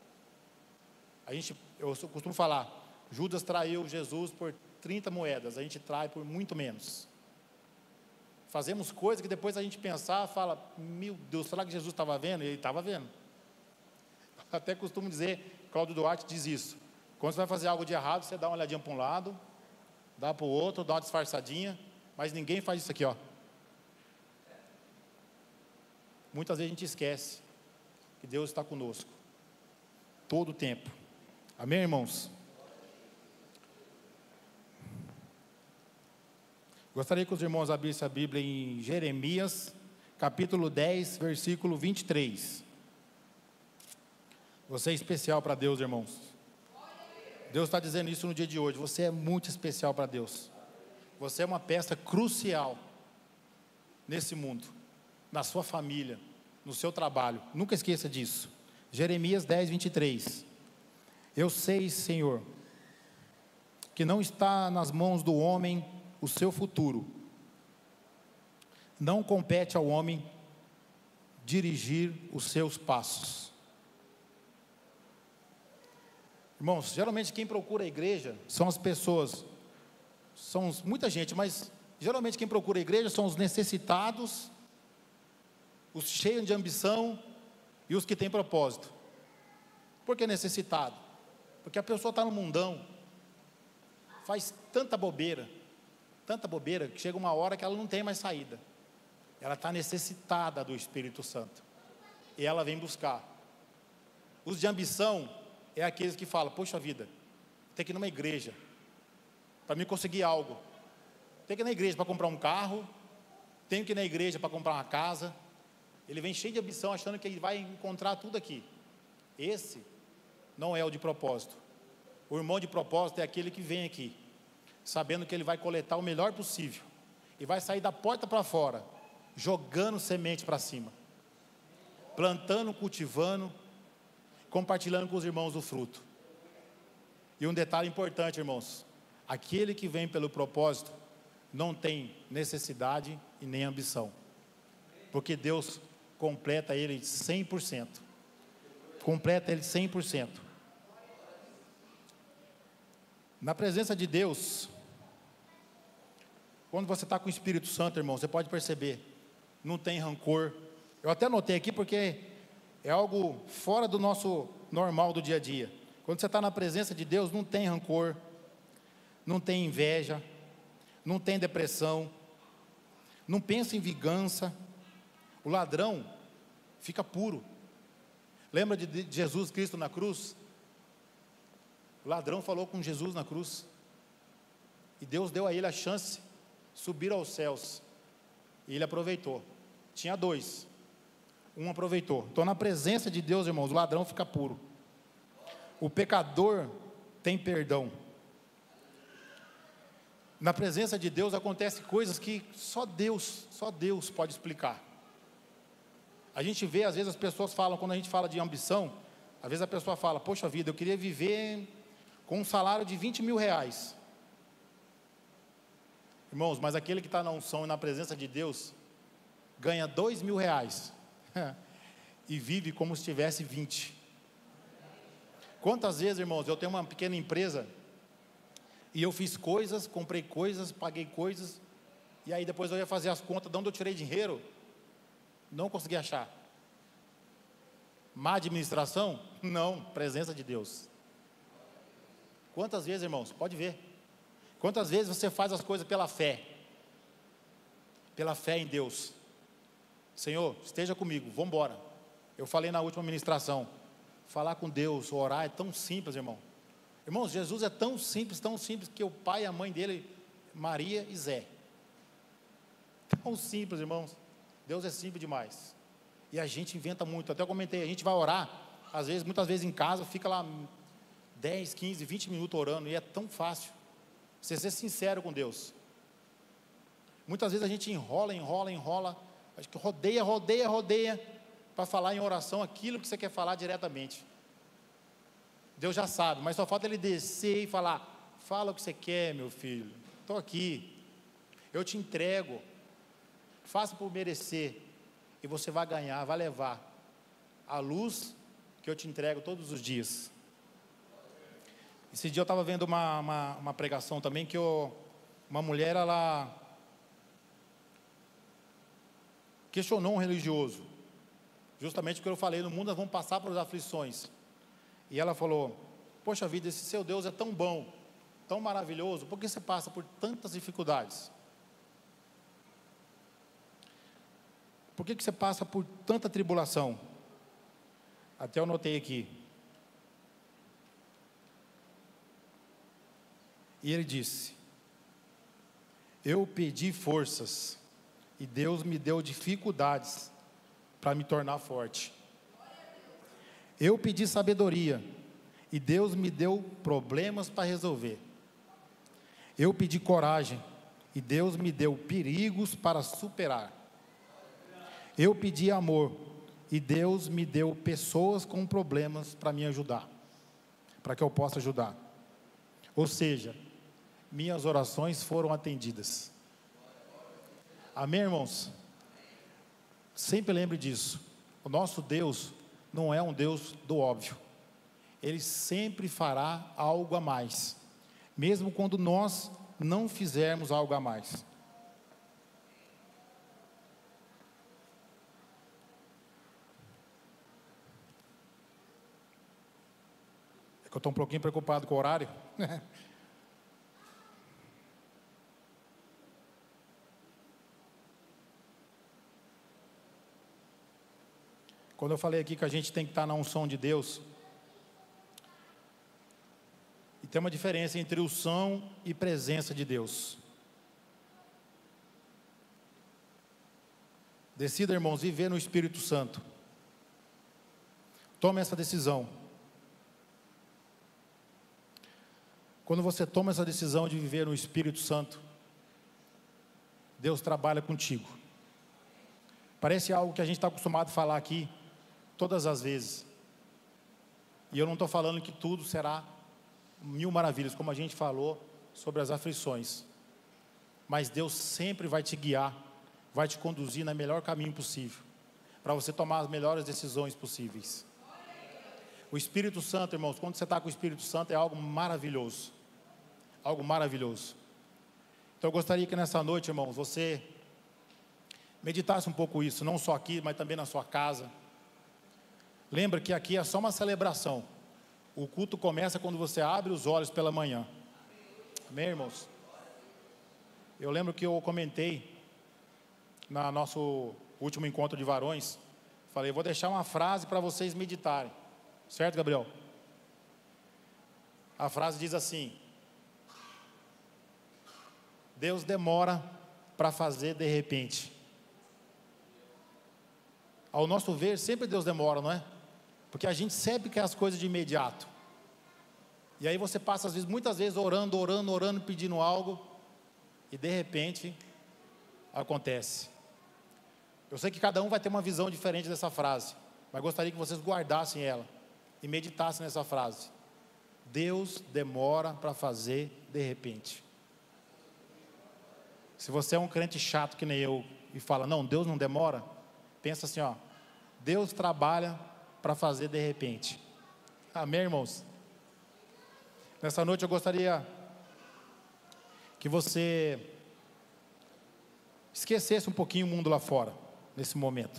Eu costumo falar, Judas traiu Jesus por 30 moedas, a gente trai por muito menos. Fazemos coisas que depois a gente pensar, fala, meu Deus, será que Jesus estava vendo? E ele estava vendo. Até costumo dizer, Cláudio Duarte diz isso, quando você vai fazer algo de errado, você dá uma olhadinha para um lado, dá para o outro, dá uma disfarçadinha, mas ninguém faz isso aqui, ó. Muitas vezes a gente esquece que Deus está conosco, todo o tempo. Amém, irmãos? Gostaria que os irmãos abrissem a Bíblia em Jeremias, capítulo 10, versículo 23. Você é especial para Deus, irmãos. Deus está dizendo isso no dia de hoje. Você é muito especial para Deus. Você é uma peça crucial nesse mundo, na sua família, no seu trabalho. Nunca esqueça disso. Jeremias 10, 23. Eu sei, Senhor, que não está nas mãos do homem o seu futuro. Não compete ao homem dirigir os seus passos. Irmãos, geralmente quem procura a igreja são as pessoas, muita gente, mas geralmente quem procura a igreja são os necessitados, os cheios de ambição e os que têm propósito. Por que necessitado? Porque a pessoa está no mundão, faz tanta bobeira, que chega uma hora que ela não tem mais saída. Ela está necessitada do Espírito Santo, e ela vem buscar. Os de ambição é aqueles que falam: poxa vida, tem que ir numa igreja para me conseguir algo, tem que ir na igreja para comprar um carro, tenho que ir na igreja para comprar uma casa. Ele vem cheio de ambição, achando que ele vai encontrar tudo aqui. Esse não é o de propósito. O irmão de propósito é aquele que vem aqui sabendo que ele vai coletar o melhor possível e vai sair da porta para fora jogando semente para cima, plantando, cultivando, compartilhando com os irmãos do fruto. E um detalhe importante, irmãos: aquele que vem pelo propósito não tem necessidade e nem ambição, porque Deus completa ele 100%. Completa ele 100%. Na presença de Deus, quando você está com o Espírito Santo, irmão, você pode perceber, não tem rancor. Eu até anotei aqui porque é algo fora do nosso normal do dia a dia. Quando você está na presença de Deus, não tem rancor, não tem inveja, não tem depressão, não pensa em vingança. O ladrão fica puro. Lembra de Jesus Cristo na cruz? O ladrão falou com Jesus na cruz, e Deus deu a ele a chance de subir aos céus, e ele aproveitou. Tinha dois, um aproveitou. Então, na presença de Deus, irmãos, o ladrão fica puro, o pecador tem perdão. Na presença de Deus acontecem coisas que só Deus pode explicar. A gente vê, às vezes as pessoas falam, quando a gente fala de ambição, às vezes a pessoa fala: poxa vida, eu queria viver com um salário de 20 mil reais. Irmãos, mas aquele que está na unção e na presença de Deus, ganha 2 mil reais, e vive como se tivesse 20. Quantas vezes, irmãos, eu tenho uma pequena empresa, e eu fiz coisas, comprei coisas, paguei coisas, e aí depois eu ia fazer as contas de onde eu tirei dinheiro, não consegui achar. Má administração? Não, presença de Deus. Quantas vezes, irmãos, pode ver, quantas vezes você faz as coisas pela fé em Deus. Senhor, esteja comigo, vamos embora. Eu falei na última ministração, falar com Deus, orar é tão simples, irmão. Irmãos, Jesus é tão simples que o pai e a mãe dele, Maria e Zé. Tão simples, irmãos. Deus é simples demais. E a gente inventa muito. Até eu comentei, a gente vai orar, às vezes, muitas vezes em casa, fica lá 10, 15, 20 minutos orando, e é tão fácil você ser sincero com Deus. Muitas vezes a gente enrola, acho que rodeia para falar em oração aquilo que você quer falar diretamente. Deus já sabe, mas só falta ele descer e falar: fala o que você quer, meu filho, estou aqui, eu te entrego, faça por merecer, e você vai ganhar, vai levar a luz que eu te entrego todos os dias. Esse dia eu estava vendo uma pregação também, que uma mulher, ela questionou um religioso, justamente porque eu falei: no mundo nós vamos passar por aflições. E ela falou: poxa vida, esse seu Deus é tão bom, tão maravilhoso, por que você passa por tantas dificuldades? Por que você passa por tanta tribulação? Até eu anotei aqui. E ele disse: Eu pedi forças e Deus me deu dificuldades para me tornar forte. Eu pedi sabedoria e Deus me deu problemas para resolver. Eu pedi coragem e Deus me deu perigos para superar. Eu pedi amor e Deus me deu pessoas com problemas para me ajudar, para que eu possa ajudar. Ou seja, minhas orações foram atendidas. Amém, irmãos? Sempre lembre disso. O nosso Deus não é um Deus do óbvio. Ele sempre fará algo a mais, mesmo quando nós não fizermos algo a mais. É que eu estou um pouquinho preocupado com o horário. Quando eu falei aqui que a gente tem que estar na unção de Deus, e tem uma diferença entre unção e presença de Deus. Decida, irmãos, viver no Espírito Santo. Tome essa decisão. Quando você toma essa decisão de viver no Espírito Santo, Deus trabalha contigo. Parece algo que a gente está acostumado a falar aqui todas as vezes. E eu não estou falando que tudo será mil maravilhas, como a gente falou sobre as aflições. Mas Deus sempre vai te guiar, vai te conduzir no melhor caminho possível, para você tomar as melhores decisões possíveis. O Espírito Santo, irmãos, quando você está com o Espírito Santo, é algo maravilhoso. Algo maravilhoso. Então eu gostaria que nessa noite, irmãos, você meditasse um pouco isso, não só aqui, mas também na sua casa. Lembra que aqui é só uma celebração. O culto começa quando você abre os olhos pela manhã. Amém, irmãos? Eu lembro que eu comentei no nosso último encontro de varões. Falei, vou deixar uma frase para vocês meditarem. Certo, Gabriel? A frase diz assim: Deus demora para fazer de repente. Ao nosso ver, sempre Deus demora, não é? Porque a gente sempre quer as coisas de imediato. E aí você passa, às vezes, muitas vezes, orando, pedindo algo, e de repente, acontece. Eu sei que cada um vai ter uma visão diferente dessa frase, mas gostaria que vocês guardassem ela e meditassem nessa frase. Deus demora para fazer de repente. Se você é um crente chato que nem eu, e fala, não, Deus não demora, pensa assim, ó, Deus trabalha para fazer de repente. Amém, irmãos? Nessa noite eu gostaria que você esquecesse um pouquinho o mundo lá fora, nesse momento.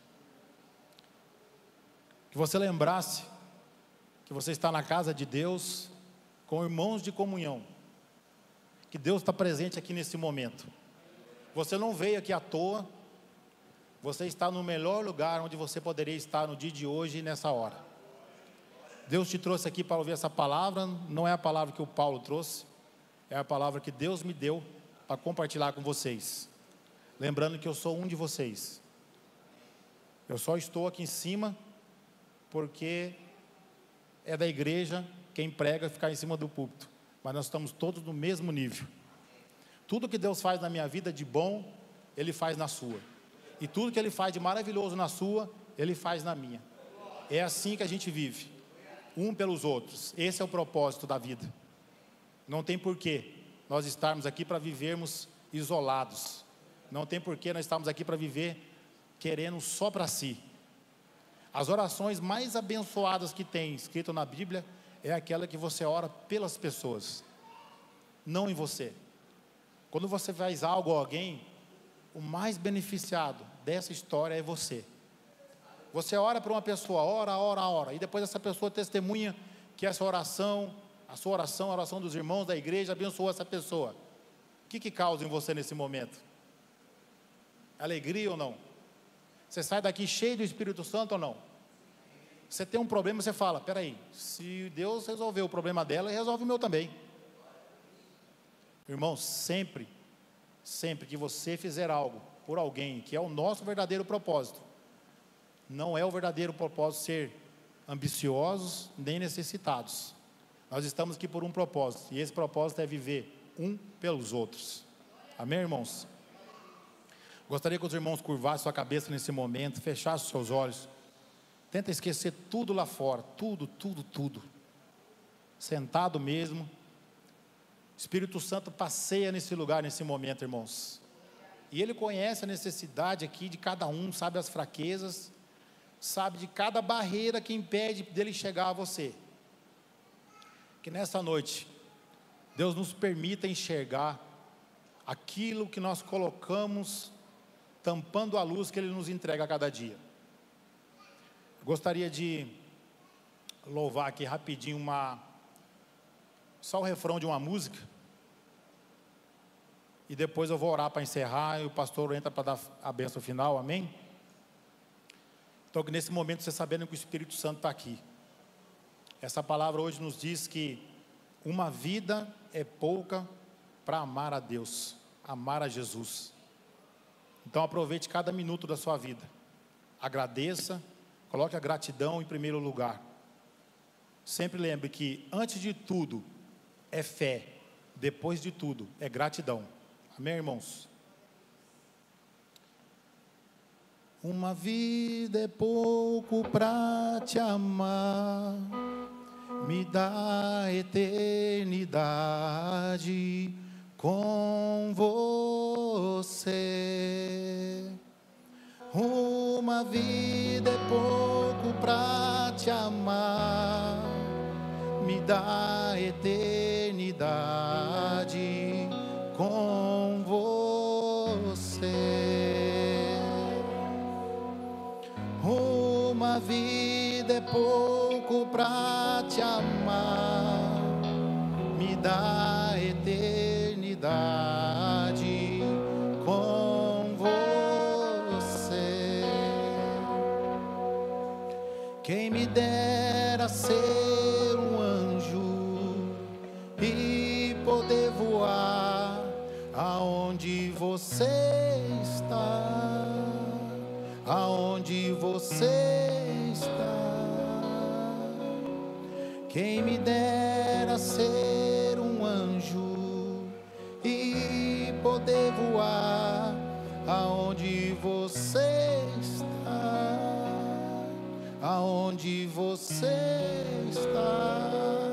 Que você lembrasse que você está na casa de Deus, com irmãos de comunhão. Que Deus está presente aqui nesse momento. Você não veio aqui à toa. Você está no melhor lugar onde você poderia estar no dia de hoje e nessa hora. Deus te trouxe aqui para ouvir essa palavra. Não é a palavra que o Paulo trouxe, é a palavra que Deus me deu para compartilhar com vocês. Lembrando que eu sou um de vocês. Eu só estou aqui em cima porque é da igreja quem prega ficar em cima do púlpito. Mas nós estamos todos no mesmo nível. Tudo que Deus faz na minha vida de bom, Ele faz na sua. E tudo que Ele faz de maravilhoso na sua, Ele faz na minha. É assim que a gente vive, um pelos outros. Esse é o propósito da vida. Não tem porquê nós estarmos aqui para vivermos isolados. Não tem porquê nós estarmos aqui para viver querendo só para si. As orações mais abençoadas que tem escrito na Bíblia é aquela que você ora pelas pessoas, não em você. Quando você faz algo a alguém, o mais beneficiado dessa história é você. Você ora para uma pessoa, ora, e depois essa pessoa testemunha que essa oração, a sua oração, a oração dos irmãos da igreja abençoou essa pessoa. O que causa em você nesse momento? Alegria ou não? Você sai daqui cheio do Espírito Santo ou não? Você tem um problema, você fala, peraí, se Deus resolveu o problema dela, Ele resolve o meu também. Irmãos, sempre sempre que você fizer algo por alguém, que é o nosso verdadeiro propósito, não é o verdadeiro propósito ser ambiciosos nem necessitados. Nós estamos aqui por um propósito, e esse propósito é viver um pelos outros. Amém, irmãos? Gostaria que os irmãos curvassem sua cabeça nesse momento, fechassem seus olhos. Tenta esquecer tudo lá fora, tudo. Sentado mesmo. Espírito Santo passeia nesse lugar, nesse momento, irmãos. E Ele conhece a necessidade aqui de cada um, sabe as fraquezas, sabe de cada barreira que impede dele chegar a você. Que nessa noite, Deus nos permita enxergar aquilo que nós colocamos, tampando a luz que Ele nos entrega a cada dia. Gostaria de louvar aqui rapidinho só o refrão de uma música, e depois eu vou orar para encerrar, e o pastor entra para dar a bênção final, amém? Então, que nesse momento você sabendo que o Espírito Santo está aqui. Essa palavra hoje nos diz que uma vida é pouca para amar a Deus, amar a Jesus. Então aproveite cada minuto da sua vida, agradeça, coloque a gratidão em primeiro lugar. Sempre lembre que antes de tudo é fé, depois de tudo é gratidão. Amém, irmãos? Uma vida é pouco para te amar, me dá eternidade com você. Uma vida é pouco pra te amar, me dá eternidade com você. Uma vida é pouco pra te amar, me dá eternidade com você. Quem me dera ser um anjo e poder voar aonde você está, aonde você está. Quem me dera ser um anjo e poder voar aonde você está, aonde você está.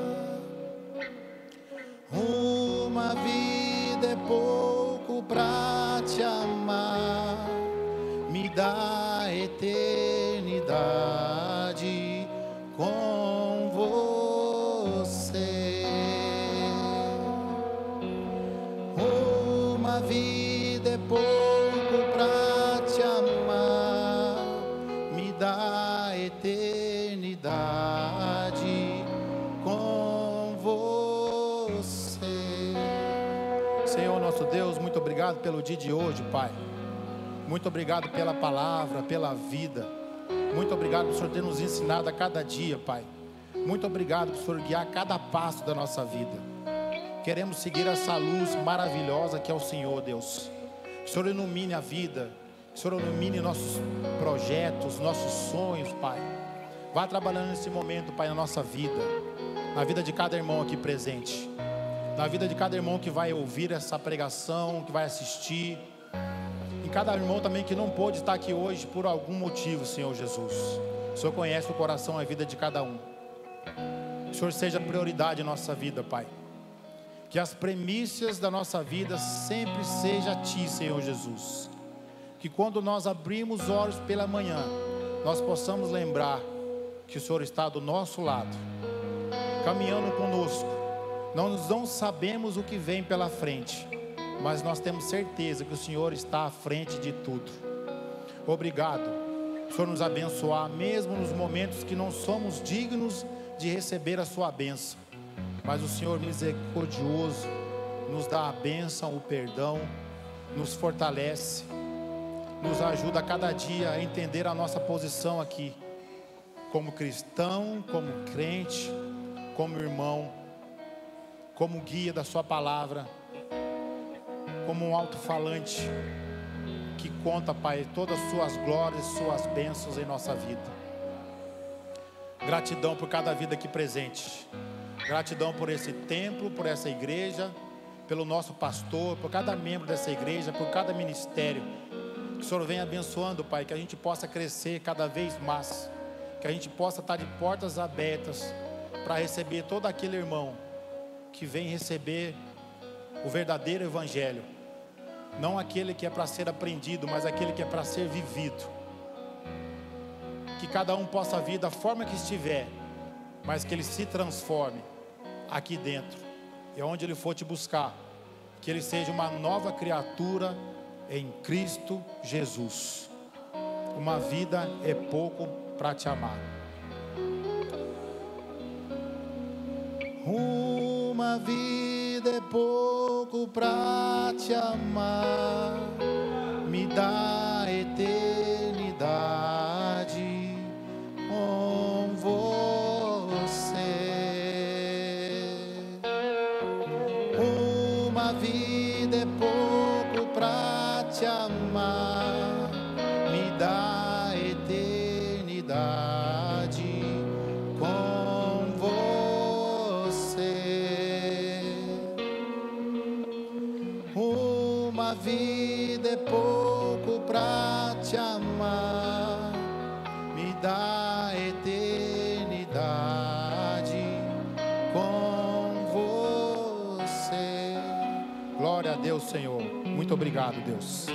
Uma vida é pouco pra te amar, me dá eternidade com você. Uma vida é pouco pra te amar, me dá eternidade com você. Senhor nosso Deus, muito obrigado pelo dia de hoje, Pai. Muito obrigado pela palavra, pela vida. Muito obrigado por o Senhor ter nos ensinado a cada dia, Pai. Muito obrigado por o Senhor guiar cada passo da nossa vida. Queremos seguir essa luz maravilhosa que é o Senhor, Deus. Que o Senhor ilumine a vida, que o Senhor ilumine nossos projetos, nossos sonhos, Pai. Vá trabalhando nesse momento, Pai, na nossa vida, na vida de cada irmão aqui presente, na vida de cada irmão que vai ouvir essa pregação, que vai assistir, e cada irmão também que não pôde estar aqui hoje por algum motivo, Senhor Jesus. O Senhor conhece o coração, a vida de cada um. Que o Senhor seja prioridade em nossa vida, Pai. Que as premissas da nossa vida sempre seja a Ti, Senhor Jesus. Que quando nós abrimos os olhos pela manhã, nós possamos lembrar que o Senhor está do nosso lado, caminhando conosco. Nós não sabemos o que vem pela frente, mas nós temos certeza que o Senhor está à frente de tudo. Obrigado, o Senhor nos abençoar, mesmo nos momentos que não somos dignos de receber a sua bênção, mas o Senhor misericordioso nos dá a bênção, o perdão, nos fortalece, nos ajuda a cada dia a entender a nossa posição aqui, como cristão, como crente, como irmão, como guia da sua palavra. como um alto-falante que conta, Pai, todas as suas glórias, suas bênçãos em nossa vida. Gratidão por cada vida aqui presente. Gratidão por esse templo, por essa igreja, pelo nosso pastor, por cada membro dessa igreja, por cada ministério. Que o Senhor venha abençoando, Pai, que a gente possa crescer cada vez mais, que a gente possa estar de portas abertas para receber todo aquele irmão que vem receber o verdadeiro evangelho, não aquele que é para ser aprendido, mas aquele que é para ser vivido. Que cada um possa vir da forma que estiver, mas que ele se transforme aqui dentro, e onde ele for te buscar, que ele seja uma nova criatura em Cristo Jesus. Uma vida é pouco para te amar. Uma vida é pouco para te amar, me dá eternidade com você. Uma vida é pouco para te amar, me dá eternidade com você. Uma vida é pouco para te amar, me dá eternidade com você. Glória a Deus, Senhor. Muito obrigado, Deus.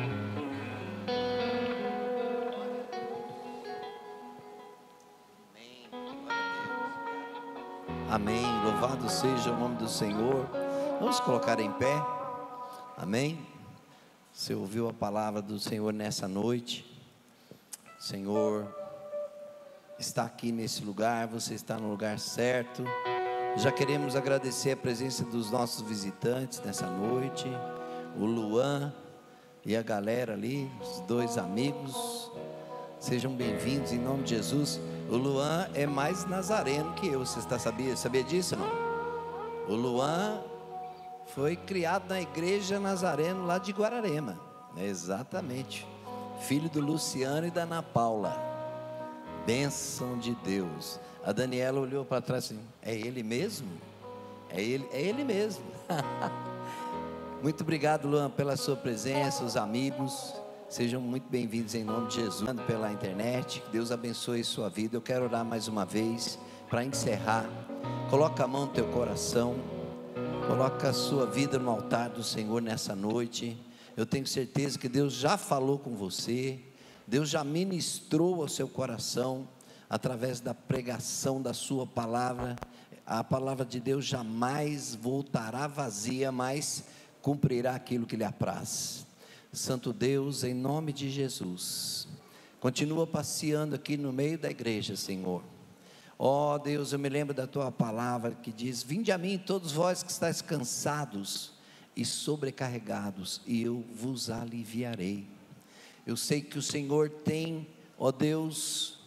Amém, louvado seja o nome do Senhor. Vamos colocar em pé. Amém. Você ouviu a palavra do Senhor nessa noite. O Senhor está aqui nesse lugar, você está no lugar certo. Já queremos agradecer a presença dos nossos visitantes nessa noite, o Luan e a galera ali, os dois amigos. Sejam bem-vindos em nome de Jesus. O Luan é mais nazareno que eu, você sabia disso, não? O Luan foi criado na igreja Nazareno lá de Guararema, exatamente, filho do Luciano e da Ana Paula. Bênção de Deus. A Daniela olhou para trás assim: é ele mesmo? É ele mesmo. Muito obrigado, Luan, pela sua presença, os amigos. Sejam muito bem-vindos em nome de Jesus. Pela internet, que Deus abençoe sua vida. Eu quero orar mais uma vez para encerrar. Coloca a mão no teu coração, coloca a sua vida no altar do Senhor nessa noite. Eu tenho certeza que Deus já falou com você, Deus já ministrou ao seu coração através da pregação da sua palavra. A palavra de Deus jamais voltará vazia, mas cumprirá aquilo que lhe apraz. Santo Deus, em nome de Jesus, continua passeando aqui no meio da igreja, Senhor. Ó Deus, eu me lembro da tua palavra que diz: vinde a mim todos vós que estáis cansados e sobrecarregados, e eu vos aliviarei. Eu sei que o Senhor tem, ó Deus,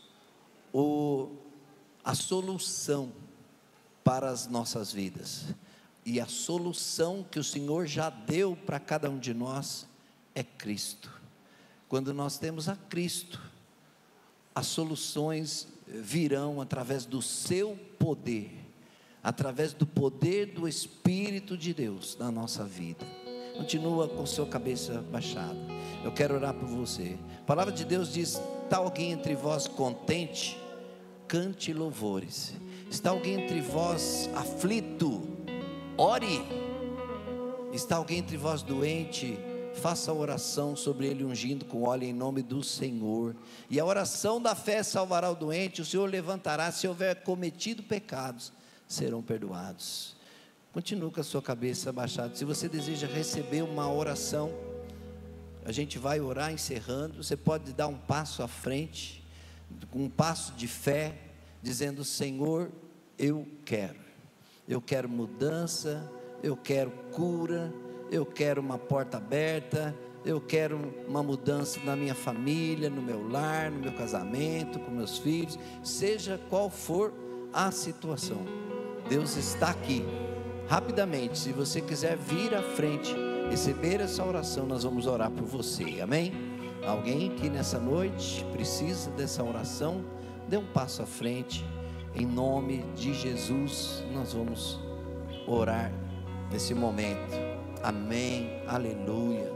a solução para as nossas vidas, e a solução que o Senhor já deu para cada um de nós é Cristo. Quando nós temos a Cristo, as soluções virão através do seu poder, através do poder do Espírito de Deus na nossa vida. Continua com sua cabeça baixada. Eu quero orar por você. A palavra de Deus diz: está alguém entre vós contente? Cante louvores. Está alguém entre vós aflito? Ore. Está alguém entre vós doente? Faça a oração sobre ele, ungindo com óleo em nome do Senhor. E a oração da fé salvará o doente. O Senhor levantará. Se houver cometido pecados, serão perdoados. Continue com a sua cabeça abaixada. Se você deseja receber uma oração, a gente vai orar encerrando. Você pode dar um passo à frente, um passo de fé, dizendo: Senhor, eu quero mudança, eu quero cura, eu quero uma porta aberta, eu quero uma mudança na minha família, no meu lar, no meu casamento, com meus filhos, seja qual for a situação. Deus está aqui. Rapidamente, se você quiser vir à frente, receber essa oração, nós vamos orar por você, amém? Alguém que nessa noite precisa dessa oração, dê um passo à frente, em nome de Jesus, nós vamos orar nesse momento, amém, aleluia,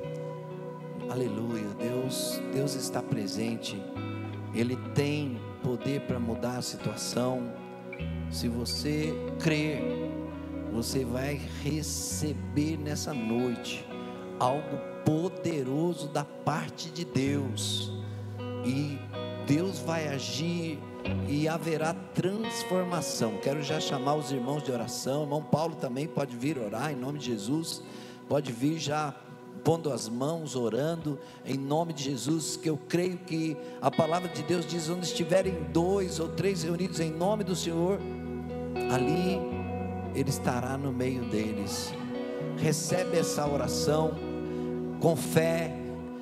aleluia. Deus está presente, Ele tem poder para mudar a situação. Se você crer, você vai receber nessa noite algo poderoso da parte de Deus, e Deus vai agir e haverá transformação. Quero já chamar os irmãos de oração. Irmão Paulo também pode vir orar em nome de Jesus, pode vir já pondo as mãos, orando em nome de Jesus, que eu creio que a palavra de Deus diz: onde estiverem 2 ou 3 reunidos em nome do Senhor, ali Ele estará no meio deles. Recebe essa oração com fé,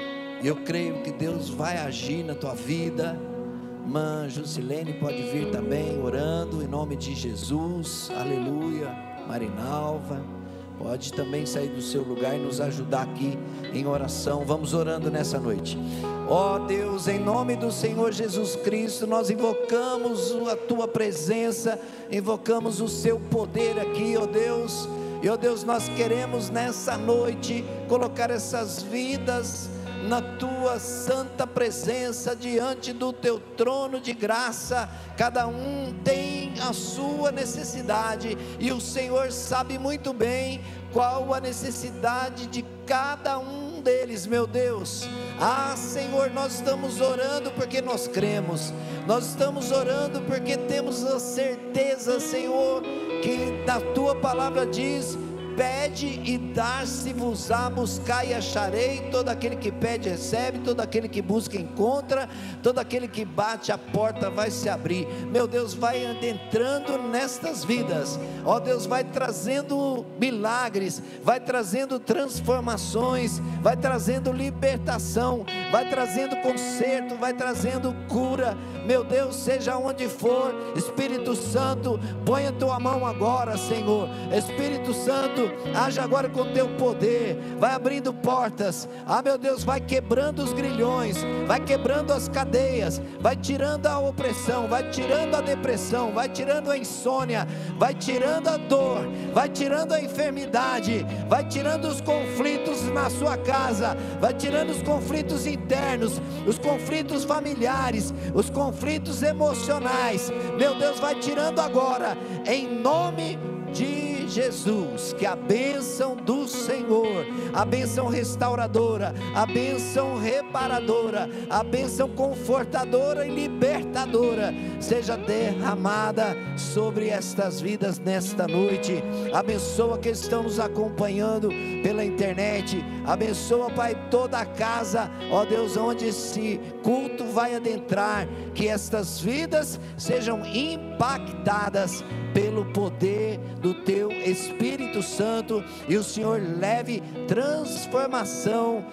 e eu creio que Deus vai agir na tua vida. Irmã Jusilene pode vir também orando em nome de Jesus, aleluia. Marinalva pode também sair do seu lugar e nos ajudar aqui em oração. Vamos orando nessa noite. Ó Deus, em nome do Senhor Jesus Cristo, nós invocamos a tua presença, invocamos o seu poder aqui, ó Deus. E ó Deus, nós queremos nessa noite colocar essas vidas na tua santa presença, diante do teu trono de graça. Cada um tem a sua necessidade, e o Senhor sabe muito bem qual a necessidade de cada um deles, meu Deus. Senhor, nós estamos orando porque nós cremos, nós estamos orando porque temos a certeza, Senhor, que na tua palavra diz: pede e dar-se-vos-á, buscai e acharei. Todo aquele que pede recebe, todo aquele que busca encontra, todo aquele que bate a porta vai se abrir. Meu Deus, vai adentrando nestas vidas, ó Deus, vai trazendo milagres, vai trazendo transformações, vai trazendo libertação, vai trazendo conserto, vai trazendo cura. Meu Deus, seja onde for, Espírito Santo, põe a tua mão agora, Senhor. Espírito Santo, haja agora com teu poder, vai abrindo portas, meu Deus, vai quebrando os grilhões, vai quebrando as cadeias, vai tirando a opressão, vai tirando a depressão, vai tirando a insônia, vai tirando a dor, vai tirando a enfermidade, vai tirando os conflitos na sua casa, vai tirando os conflitos internos, os conflitos familiares, os conflitos emocionais. Meu Deus, vai tirando agora, em nome de Jesus. Que a bênção do Senhor, a bênção restauradora, a bênção reparadora, a bênção confortadora e libertadora seja derramada sobre estas vidas nesta noite. Abençoa que estão nos acompanhando pela internet, abençoa, Pai, toda a casa, ó Deus, onde esse culto vai adentrar, que estas vidas sejam impactadas pelo poder do teu Espírito Santo, e o Senhor leve transformação,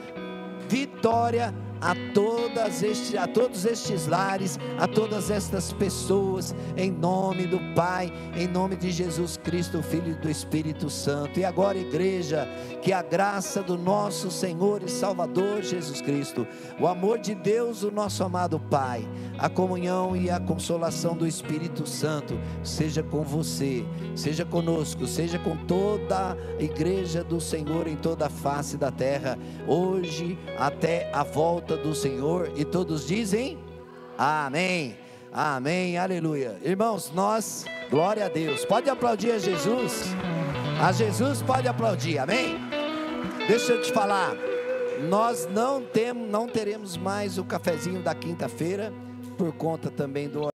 vitória a todos estes lares, a todas estas pessoas, em nome do Pai, em nome de Jesus Cristo, Filho do Espírito Santo. E agora, igreja, que a graça do nosso Senhor e Salvador Jesus Cristo, o amor de Deus, o nosso amado Pai, a comunhão e a consolação do Espírito Santo seja com você, seja conosco, seja com toda a igreja do Senhor em toda a face da terra, hoje até a volta do Senhor. E todos dizem amém, amém, aleluia. Irmãos, nós, glória a Deus, pode aplaudir a Jesus pode aplaudir, amém. Deixa eu te falar, nós não teremos mais o cafezinho da quinta-feira, por conta também do